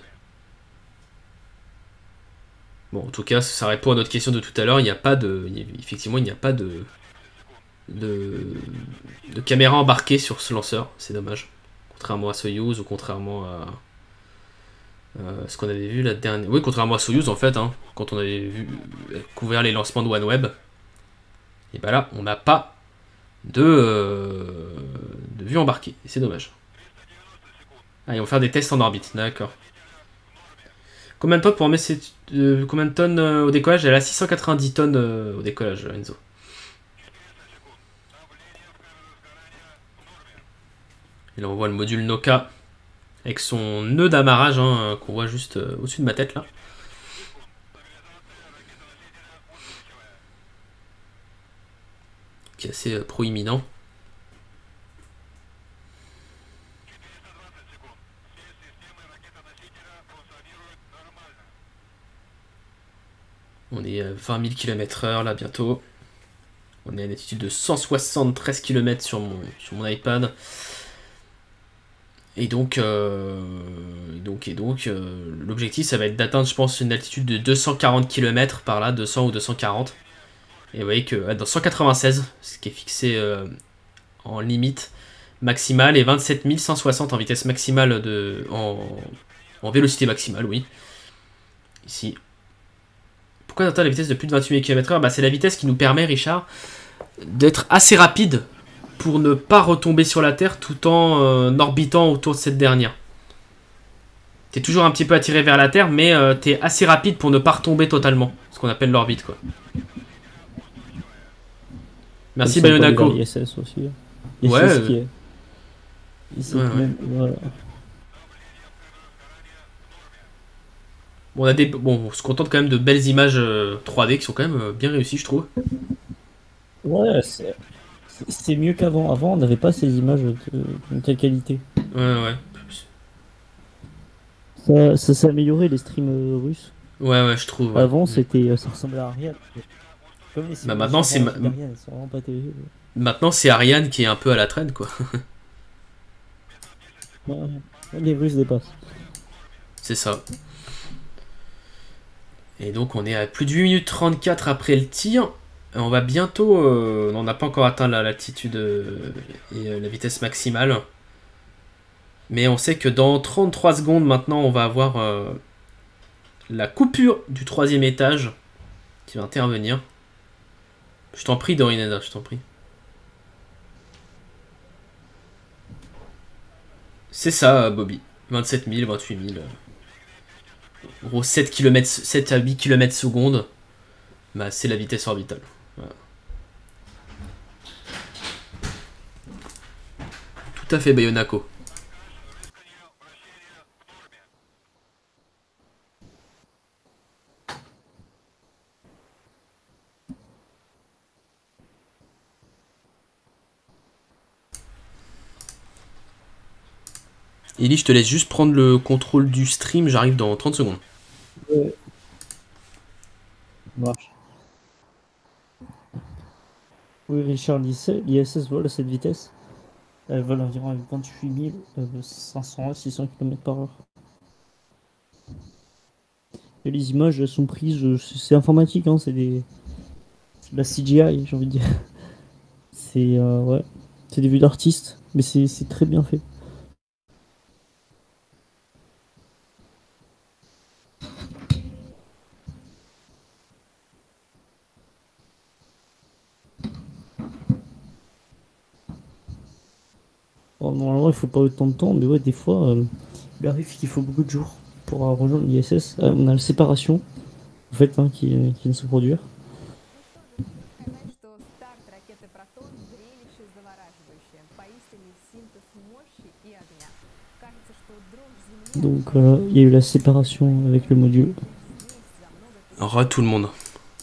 Bon, en tout cas, ça répond à notre question de tout à l'heure. Il n'y a pas de... Effectivement, il n'y a pas de... De... de caméra embarquée sur ce lanceur. C'est dommage. Contrairement à Soyuz ou contrairement à... Euh, ce qu'on avait vu la dernière... Oui, contrairement à Soyuz, en fait, hein, quand on avait vu couvert les lancements de OneWeb. Et ben là, on n'a pas de... Euh, de vue embarquée. C'est dommage. Ah, ils vont faire des tests en orbite. D'accord. Combien de tonnes pour remettre cette, euh, combien de tonnes euh, au décollage? Elle a six cent quatre-vingt-dix tonnes euh, au décollage, Enzo. Et là on voit le module Noka avec son nœud d'amarrage hein, qu'on voit juste euh, au-dessus de ma tête là. Qui est assez euh, proéminent. On est à vingt mille kilomètres heure là bientôt. On est à une altitude de cent soixante-treize kilomètres sur mon, sur mon iPad. Et donc, euh, donc, et donc euh, l'objectif ça va être d'atteindre je pense une altitude de deux cent quarante kilomètres par là, deux cents ou deux cent quarante. Et vous voyez que dans cent quatre-vingt-seize, ce qui est fixé euh, en limite maximale, et vingt-sept mille cent soixante en vitesse maximale, de, en, en vélocité maximale, oui. Ici. Pourquoi d'atteindre la vitesse de plus de vingt-huit mille kilomètres heure? Bah, c'est la vitesse qui nous permet, Richard, d'être assez rapide pour ne pas retomber sur la Terre tout en euh, orbitant autour de cette dernière. T'es toujours un petit peu attiré vers la Terre, mais euh, t'es assez rapide pour ne pas retomber totalement. Ce qu'on appelle l'orbite, quoi. Merci Bayonako. I S S aussi. I S S ouais. Euh... Qui est... Ici, ouais, ouais. Voilà. Bon, on, a des... bon, on se contente quand même de belles images euh, trois D qui sont quand même euh, bien réussies, je trouve. Ouais, c'est mieux qu'avant. Avant, on n'avait pas ces images d'une telle qualité. Ouais, ouais. Ça, ça s'est amélioré les streams euh, russes. Ouais, ouais, je trouve. Ouais. Avant, c'était, ça ressemblait à Ariane. Comme les bah maintenant, c'est ma... maintenant c'est Ariane qui est un peu à la traîne, quoi. Ouais, les Russes dépassent. C'est ça. Et donc on est à plus de huit minutes trente-quatre après le tir. On va bientôt... Euh, on n'a pas encore atteint la latitude euh, et euh, la vitesse maximale. Mais on sait que dans trente-trois secondes maintenant, on va avoir euh, la coupure du troisième étage qui va intervenir. Je t'en prie, Dorineda, je t'en prie. C'est ça, Bobby. vingt-sept mille, vingt-huit mille. En gros, sept kilomètres, sept à huit kilomètres secondes. Bah, c'est la vitesse orbitale. Voilà. Tout à fait, Bayonako. Ellie, je te laisse juste prendre le contrôle du stream, j'arrive dans trente secondes. Ouais. Marche. Oui, Richard, l'I S S vole à cette vitesse. Elle vole environ avec vingt-huit mille cinq cents à six cents kilomètres par heure. Et les images, elles sont prises, c'est informatique, hein, c'est des... de la C G I, j'ai envie de dire. C'est euh, ouais, c'est des vues d'artistes, mais c'est très bien fait. Bon, normalement, il faut pas autant de temps, mais ouais, des fois, euh, il arrive qu'il faut beaucoup de jours pour euh, rejoindre l'I S S. Euh, on a la séparation, en fait, hein, qui, qui vient de se produire. Donc, euh, il y a eu la séparation avec le module. Re tout le monde.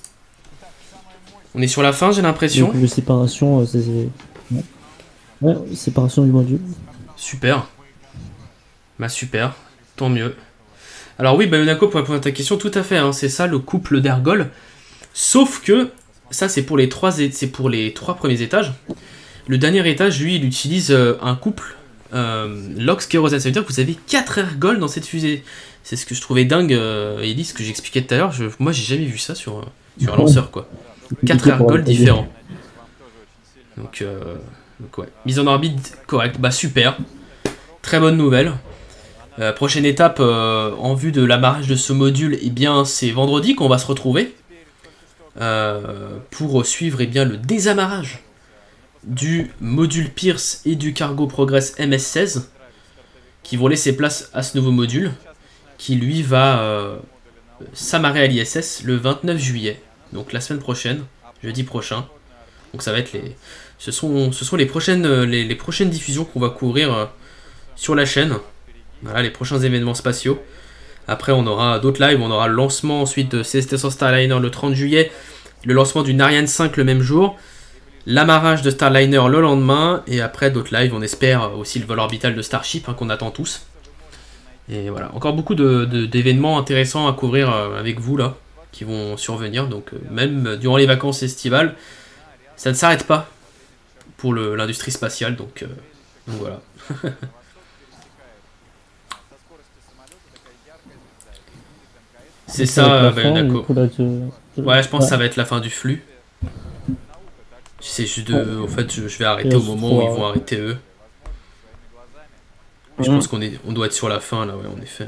On est sur la fin, j'ai l'impression. Donc, la séparation, euh, c'est... Ouais, séparation du module. Super. Bah super, tant mieux. Alors oui, Bayonako, pour répondre à ta question, tout à fait, hein, c'est ça le couple d'ergols. Sauf que, ça c'est pour les trois c'est pour les trois premiers étages. Le dernier étage, lui, il utilise euh, un couple euh, Lox Kérosène. Ça veut dire que vous avez quatre ergols dans cette fusée. C'est ce que je trouvais dingue, euh, Ellie, ce que j'expliquais tout à l'heure. Je... Moi, j'ai jamais vu ça sur, euh, sur un lanceur, quoi. quatre ergols différents. Donc, euh, donc ouais. Mise en orbite correcte. Bah super. Très bonne nouvelle. Euh, prochaine étape euh, en vue de l'amarrage de ce module, eh bien c'est vendredi qu'on va se retrouver euh, pour suivre eh bien, le désamarrage du module Pierce et du cargo Progress M S seize qui vont laisser place à ce nouveau module qui lui va euh, s'amarrer à l'I S S le vingt-neuf juillet, donc la semaine prochaine, jeudi prochain. Donc ça va être les, ce sont, ce sont les prochaines, les, les prochaines diffusions qu'on va couvrir euh, sur la chaîne. Voilà les prochains événements spatiaux. Après on aura d'autres lives, on aura le lancement ensuite de C S T cent Starliner le trente juillet, le lancement du Ariane cinq le même jour, l'amarrage de Starliner le lendemain, et après d'autres lives, on espère aussi le vol orbital de Starship hein, qu'on attend tous. Et voilà, encore beaucoup de, de, d'événements intéressants à couvrir euh, avec vous là, qui vont survenir, donc euh, même durant les vacances estivales, ça ne s'arrête pas pour l'industrie spatiale, donc, euh, donc voilà. C'est ça, Bayonako. Ouais, je pense que ça va être la fin du flux. C'est juste de... En fait, je, je vais arrêter au moment où ils vont arrêter eux. Je pense qu'on est, on doit être sur la fin, là, ouais, en effet.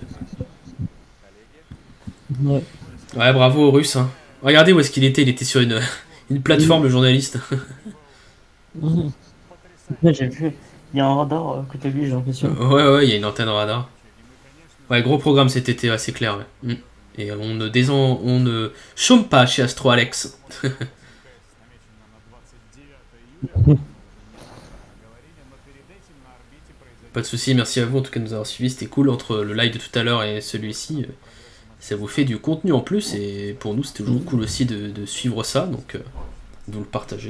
Ouais. Ouais, bravo aux Russes. Hein. Regardez où est-ce qu'il était. Il était sur une, une plateforme, le journaliste. Mmh. Ouais, j'ai vu. Il y a un radar à côté de lui, j'ai l'impression. Ouais, ouais, il y a une antenne radar. Ouais, gros programme cet été, ouais, c'est clair. Ouais. Mmh. Et on ne, désen... on ne chôme pas chez Astro Alex. Pas de soucis, merci à vous en tout cas de nous avoir suivis, c'était cool entre le live de tout à l'heure et celui-ci. Ça vous fait du contenu en plus et pour nous c'est toujours cool aussi de, de suivre ça, donc euh, de vous le partager.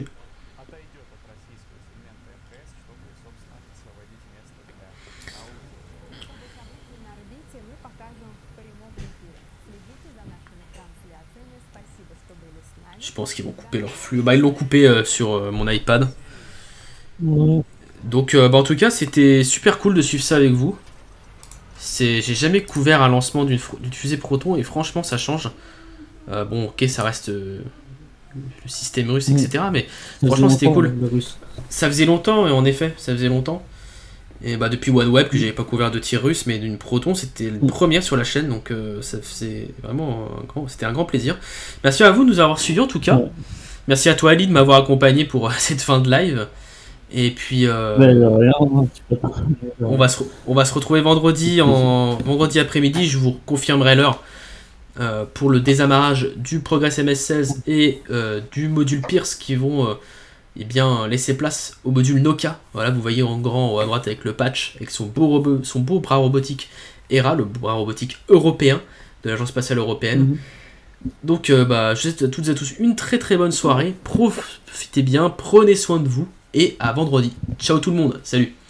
Je pense qu'ils vont couper leur flux. Bah ils l'ont coupé euh, sur euh, mon iPad. Ouais. Donc euh, bah, en tout cas c'était super cool de suivre ça avec vous. J'ai jamais couvert un lancement d'une fusée Proton et franchement ça change. Euh, bon ok ça reste euh, le système russe, et cetera. Mais ça franchement c'était cool. Ça faisait longtemps en effet, ça faisait longtemps. Et bah depuis OneWeb que j'avais pas couvert de tir russe, mais d'une Proton, c'était la première sur la chaîne, donc euh, ça c'est vraiment un grand, c'était un grand plaisir. Merci à vous de nous avoir suivis en tout cas. Ouais. Merci à toi Ali de m'avoir accompagné pour cette fin de live. Et puis euh, rien, on va se on va se retrouver vendredi en vendredi après-midi. Je vous confirmerai l'heure euh, pour le désamarrage du Progress M S seize et euh, du module Pierce qui vont euh, eh bien laisser place au module Noka. Voilà, vous voyez en grand en haut à droite avec le patch, avec son beau robot, son beau bras robotique E R A, le bras robotique européen de l'Agence spatiale européenne. Mm-hmm. Donc euh, bah, je vous souhaite à toutes et à tous une très très bonne soirée. Profitez bien, prenez soin de vous et à vendredi. Ciao tout le monde, salut.